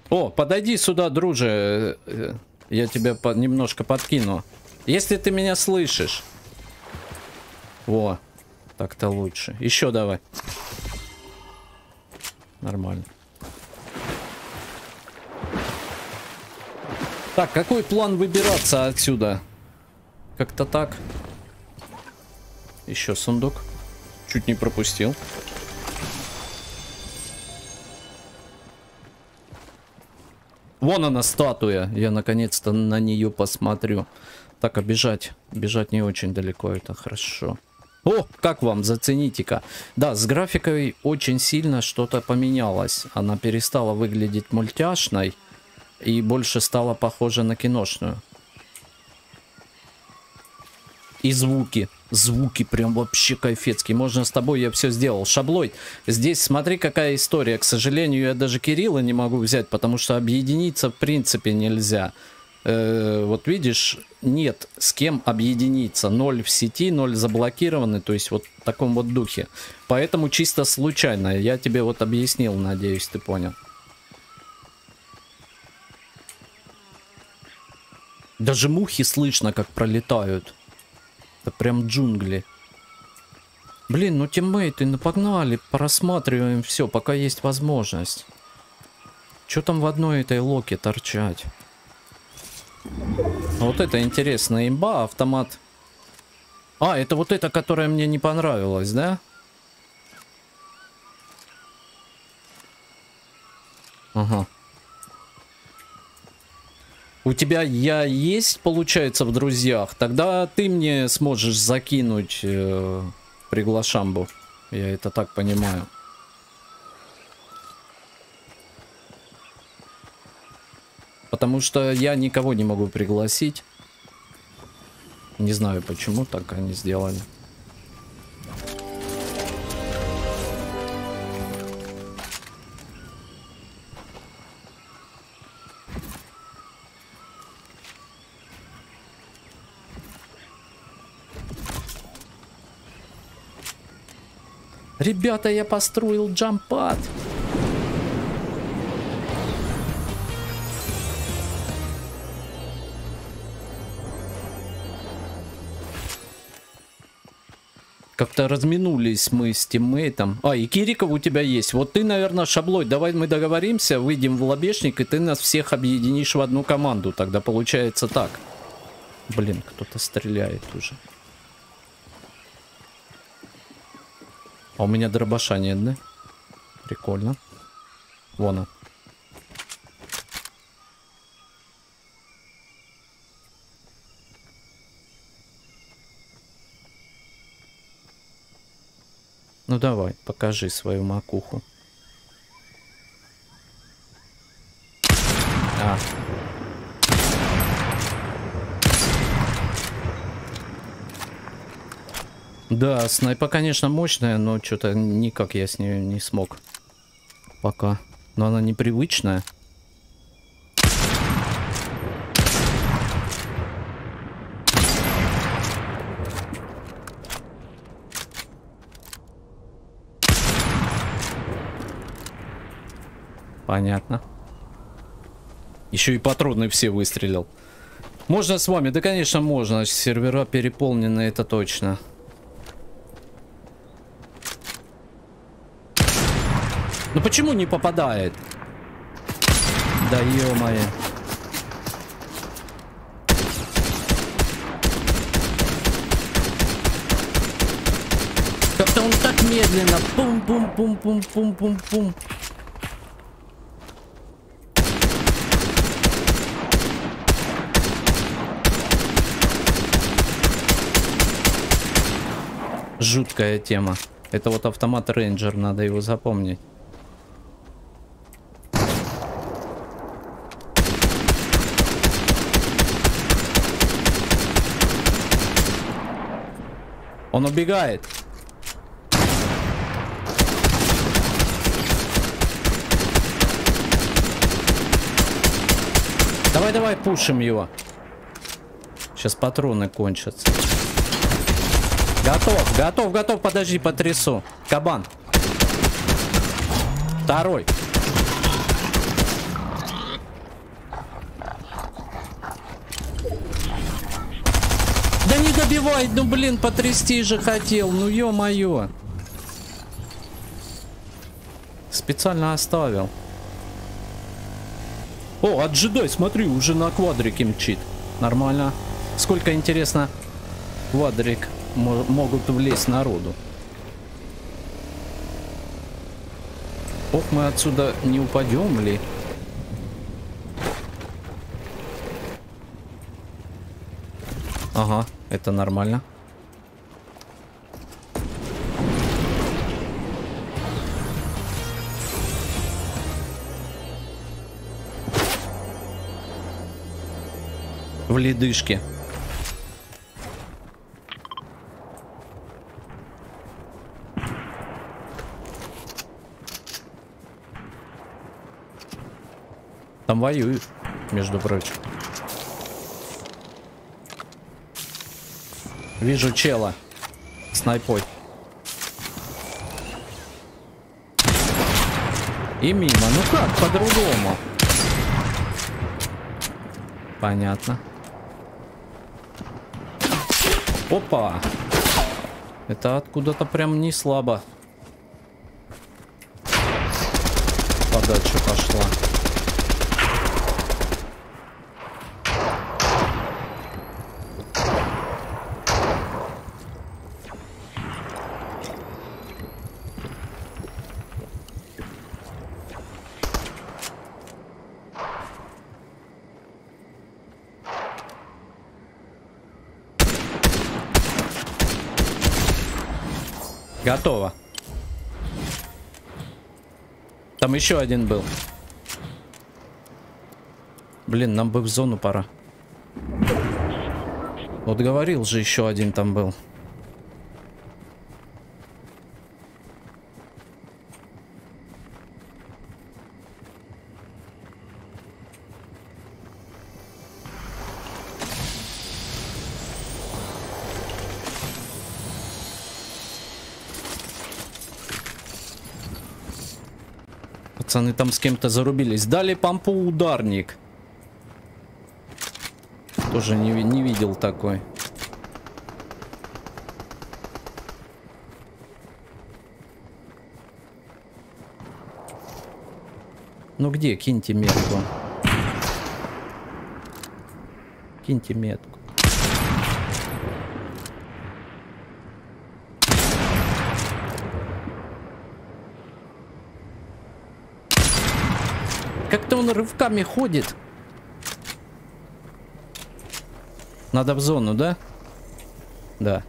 [SPEAKER 1] О, подойди сюда, друже. Я тебя немножко подкину. Если ты меня слышишь. Во. Так-то лучше. Еще давай. Нормально. Так, какой план выбираться отсюда? Как-то так. Еще сундук. Чуть не пропустил. Вон она, статуя. Я наконец-то на нее посмотрю. Так, а бежать? Бежать не очень далеко, это хорошо. О, как вам? Зацените-ка. Да, с графикой очень сильно что-то поменялось. Она перестала выглядеть мультяшной и больше стала похожа на киношную. И звуки. Звуки прям вообще кайфецкие. Можно с тобой, я все сделал. Шаблой. Здесь смотри, какая история. К сожалению, я даже Кирилла не могу взять, потому что объединиться в принципе нельзя. Вот видишь, нет с кем объединиться. 0 в сети, 0 заблокированы. То есть вот в таком вот духе. Поэтому чисто случайно. Я тебе вот объяснил, надеюсь, ты понял. Даже мухи слышно, как пролетают. Это прям джунгли. Блин, ну тиммейты, ну погнали. Просматриваем все, пока есть возможность. Что там в одной этой локе торчать? Вот это интересная имба, автомат. А, это вот это, которое мне не понравилось, да? Ага. У тебя я есть, получается, в друзьях? Тогда ты мне сможешь закинуть приглашамбу. Я это так понимаю. Потому что я никого не могу пригласить. Не знаю, почему так они сделали. Ребята, я построил джампад. Как-то разминулись мы с тиммейтом. А, и Кириков у тебя есть. Вот ты, наверное, Шаблой. Давай мы договоримся, выйдем в лобешник, и ты нас всех объединишь в одну команду. Тогда получается так. Блин, кто-то стреляет уже. А у меня дробаша нет, да? Прикольно. Вон он. Ну давай, покажи свою макуху. А. Да, снайпа, конечно, мощная, но что-то никак я с ней не смог. Пока. Но она непривычная. Понятно. Еще и патроны все выстрелил. Можно с вами? Да, конечно, можно. Сервера переполнены, это точно. Ну почему не попадает? Да ё-моё. Как-то он так медленно. Пум-пум-пум-пум-пум-пум-пум. Жуткая тема. Это вот автомат Рейнджер, надо его запомнить. Он убегает. Давай, пушим его. Сейчас патроны кончатся. Готов, подожди, потрясу. Кабан. Второй. убивай, ну блин, потрясти же хотел, ну ё-моё. Специально оставил. О, а джедай, смотри, уже на квадрике мчит. Нормально. Сколько, интересно, квадрик могут влезть народу. Ох, мы отсюда не упадем ли? Ага, это нормально. В ледышке. Там воюют, между прочим. Вижу чела. Снайпой. И мимо. Ну как по-другому? Понятно. Опа. Это откуда-то прям не слабо. Подача пошла. Готово. Там еще один был. Блин, нам бы в зону пора. Вот говорил же, еще один там был. Пацаны там с кем-то зарубились. Дали помпу ударник. Тоже не видел такой. Ну где? Киньте метку. Киньте метку. Как-то он рывками ходит. Надо в зону, да? Да.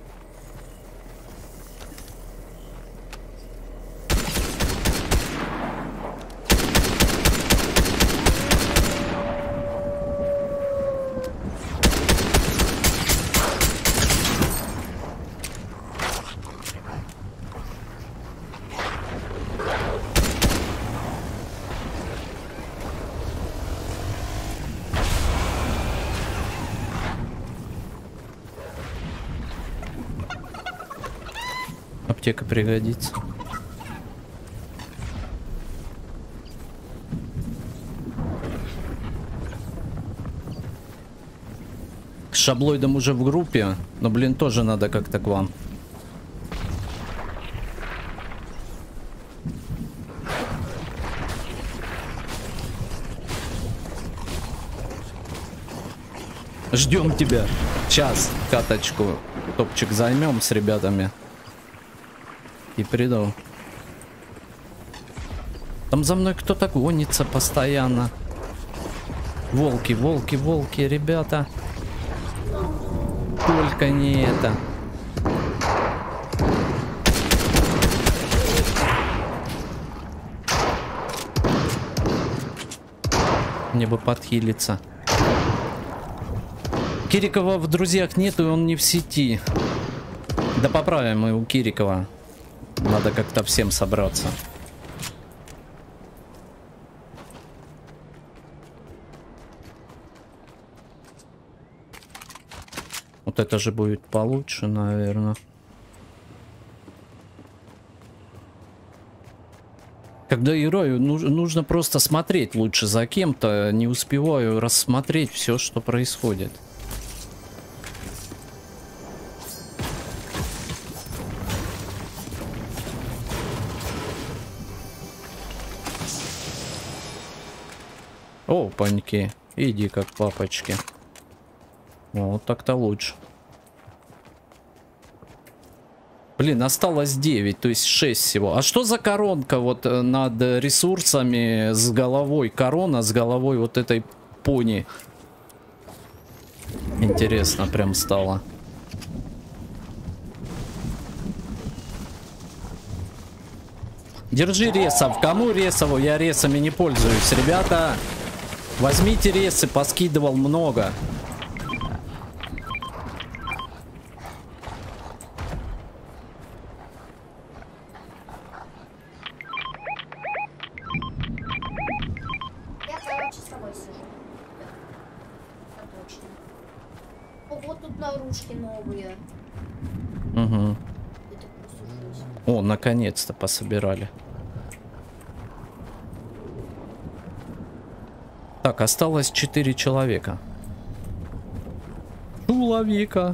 [SPEAKER 1] Аптека пригодится. С шаблоидом уже в группе, но, блин, тоже надо как-то к вам. Ждем тебя. Сейчас каточку, топчик займем с ребятами. И приду. Там за мной кто-то гонится постоянно. Волки, волки, волки, ребята. Только не это. Мне бы подхилиться. Кирикова в друзьях нету, и он не в сети. Да поправим мы у Кирикова. Надо как-то всем собраться. Вот это же будет получше, наверное. Когда играю, нужно просто смотреть лучше за кем-то. Не успеваю рассмотреть все, что происходит. Опаньки. Иди как папочки. Вот так-то лучше. Блин, осталось 9, то есть 6 всего. А что за коронка вот над ресурсами с головой? Корона с головой вот этой пони. Интересно прям стало. Держи ресов. Кому ресову? Я ресами не пользуюсь. Ребята, возьмите ресы. Поскидывал много.
[SPEAKER 2] Я, короче, с тобой сижу. Это точно. Ого, тут наружки новые.
[SPEAKER 1] Угу.
[SPEAKER 2] Это просто жесть.
[SPEAKER 1] О, наконец-то пособирали. Так, осталось 4 человека. Человека.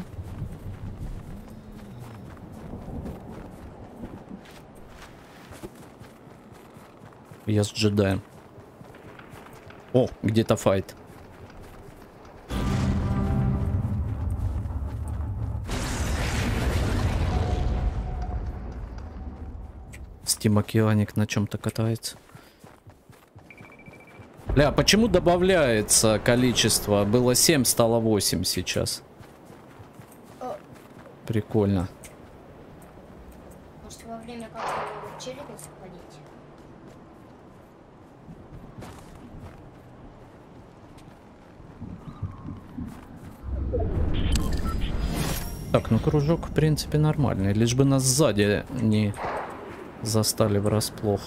[SPEAKER 1] Я с джедаем. О, где-то файт. Steam Океаник на чем-то катается. Бля, почему добавляется количество? Было 7, стало 8 сейчас. Прикольно.
[SPEAKER 2] Может, во время как в Челябинск ходить?
[SPEAKER 1] Так, ну кружок в принципе нормальный. Лишь бы нас сзади не застали врасплох.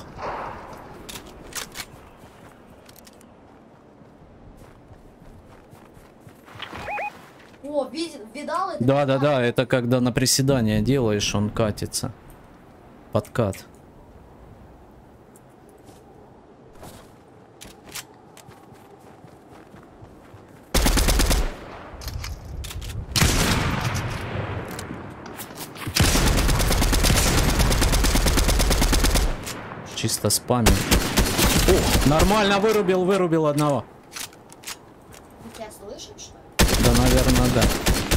[SPEAKER 2] О, видал это?
[SPEAKER 1] Да, это когда на приседание делаешь, он катится. Подкат. Чисто спамим. О, нормально вырубил одного.
[SPEAKER 2] Тебя слышит, что ли?
[SPEAKER 1] Да, наверное, да.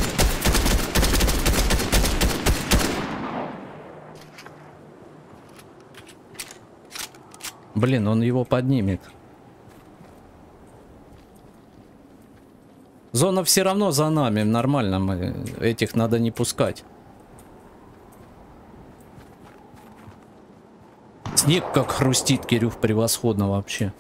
[SPEAKER 1] Блин, он его поднимет. Зона все равно за нами, нормально, мы этих надо не пускать. Снег как хрустит, Кирюх, превосходно вообще.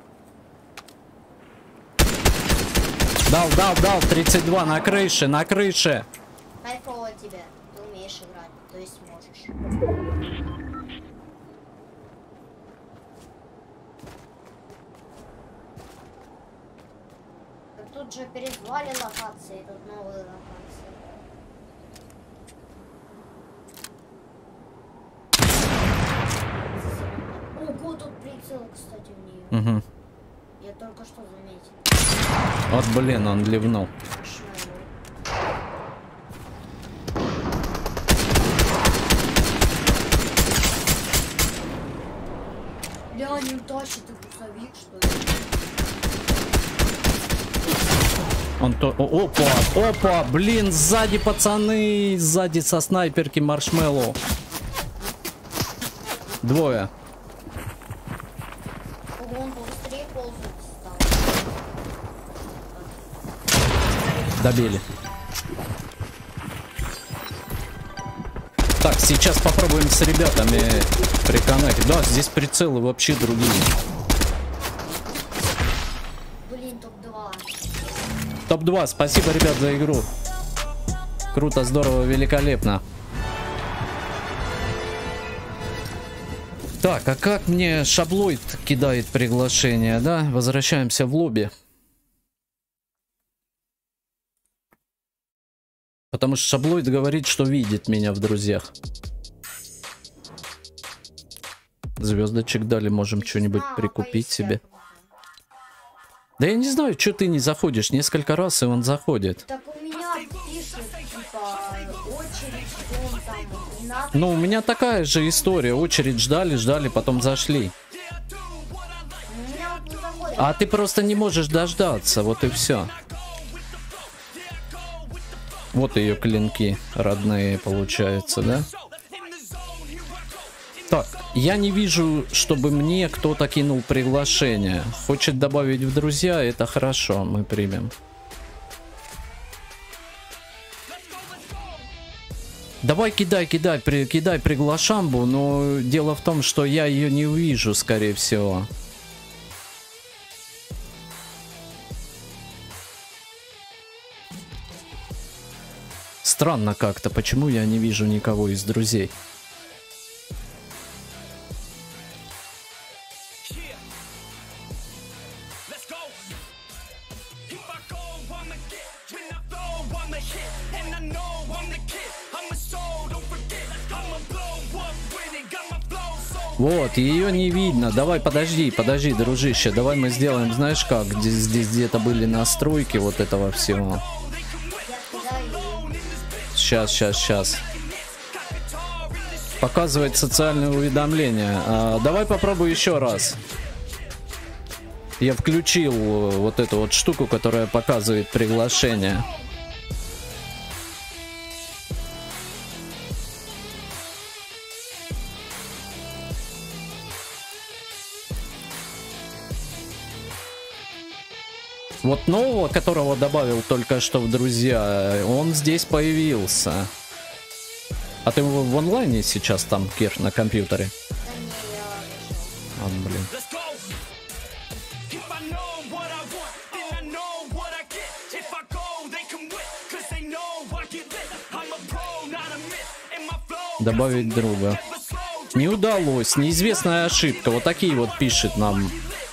[SPEAKER 1] Дал, 32 на крыше,
[SPEAKER 2] Кайфово тебе, ты умеешь играть, то есть можешь. Тут же перезвали локации, тут новые локации. Ого, тут прицел, кстати, в нее.
[SPEAKER 1] Угу.
[SPEAKER 2] Я только что заметил.
[SPEAKER 1] Вот, блин, он ливнул.
[SPEAKER 2] Бля, не тащит и грузовик, что ли?
[SPEAKER 1] Он то... Опа, блин, сзади пацаны, сзади со снайперки маршмеллоу. Двое.
[SPEAKER 2] Ого, он побыстрее ползать стал.
[SPEAKER 1] Добили. Так, сейчас попробуем с ребятами приконнектить. Да, здесь прицелы вообще другие.
[SPEAKER 2] Блин, топ-2.
[SPEAKER 1] Топ-2, спасибо, ребят, за игру. Круто, здорово, великолепно. Так, а как мне Шаблоид кидает приглашение, да? Возвращаемся в лобби. Потому что Шаблоид говорит, что видит меня в друзьях. Звездочек дали, можем что-нибудь прикупить себе. Да я не знаю, что ты не заходишь. Несколько раз, и он заходит.
[SPEAKER 2] Так у меня пишет, типа, очередь, он там, не надо.
[SPEAKER 1] Ну, у меня такая же история. Очередь ждали, потом зашли.
[SPEAKER 2] У меня вот не заходит.
[SPEAKER 1] А ты просто не можешь дождаться, вот и все. Вот ее клинки родные, получается, да? Так, я не вижу, чтобы мне кто-то кинул приглашение. Хочет добавить в друзья, это хорошо, мы примем. Давай кидай приглашамбу, но дело в том, что я ее не увижу, скорее всего. Странно как-то, почему я не вижу никого из друзей. Вот, ее не видно. Давай, подожди, дружище. Давай мы сделаем, знаешь как, здесь где-то были настройки вот этого всего. Сейчас. Показывает социальные уведомления. Давай попробую еще раз. Я включил вот эту вот штуку, которая показывает приглашение. Вот нового, которого добавил только что в друзья, он здесь появился. А ты в онлайне сейчас там, Кир, на компьютере? Блин. Добавить друга. Не удалось, неизвестная ошибка. Вот такие вот пишет нам.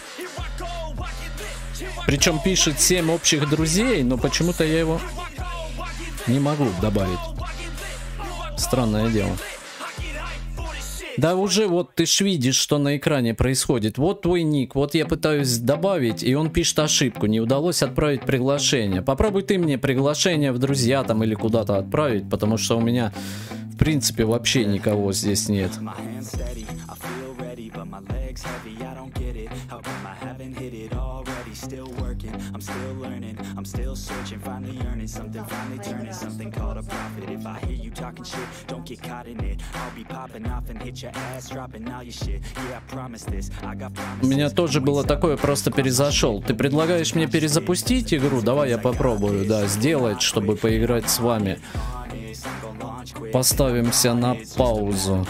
[SPEAKER 1] Причем пишет 7 общих друзей, но почему-то я его не могу добавить. Странное дело. Да уже вот ты ж видишь, что на экране происходит. Вот твой ник, вот я пытаюсь добавить, и он пишет ошибку. Не удалось отправить приглашение. Попробуй ты мне приглашение в друзья там или куда-то отправить, потому что у меня, в принципе, вообще никого здесь нет. У меня тоже было такое, просто перезашел. Ты предлагаешь мне перезапустить игру? Давай я попробую, да, сделать, чтобы поиграть с вами. Поставимся на паузу.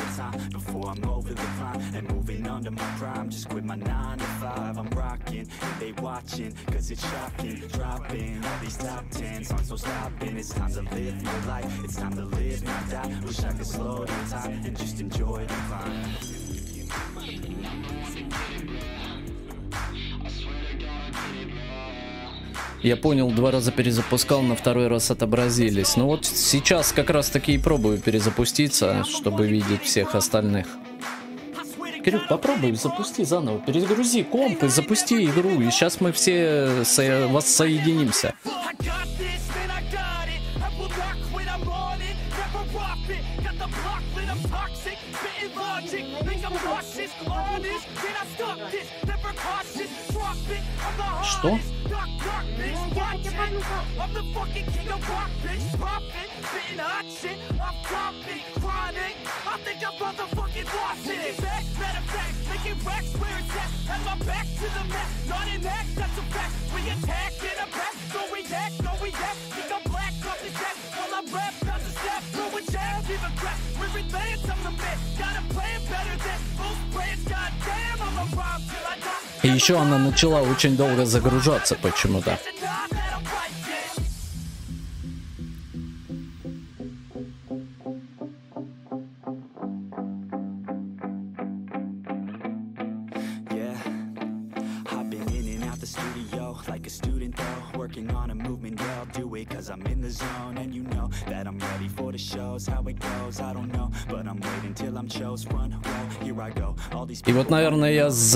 [SPEAKER 1] Я понял, 2 раза перезапускал, на 2-й раз отобразились. Ну вот сейчас как раз таки и пробую перезапуститься, чтобы видеть всех остальных. Кирюх, попробуй, запусти заново, перегрузи комп и запусти игру, и сейчас мы все воссоединимся. Что? И еще она начала очень долго загружаться почему-то. И вот, наверное, я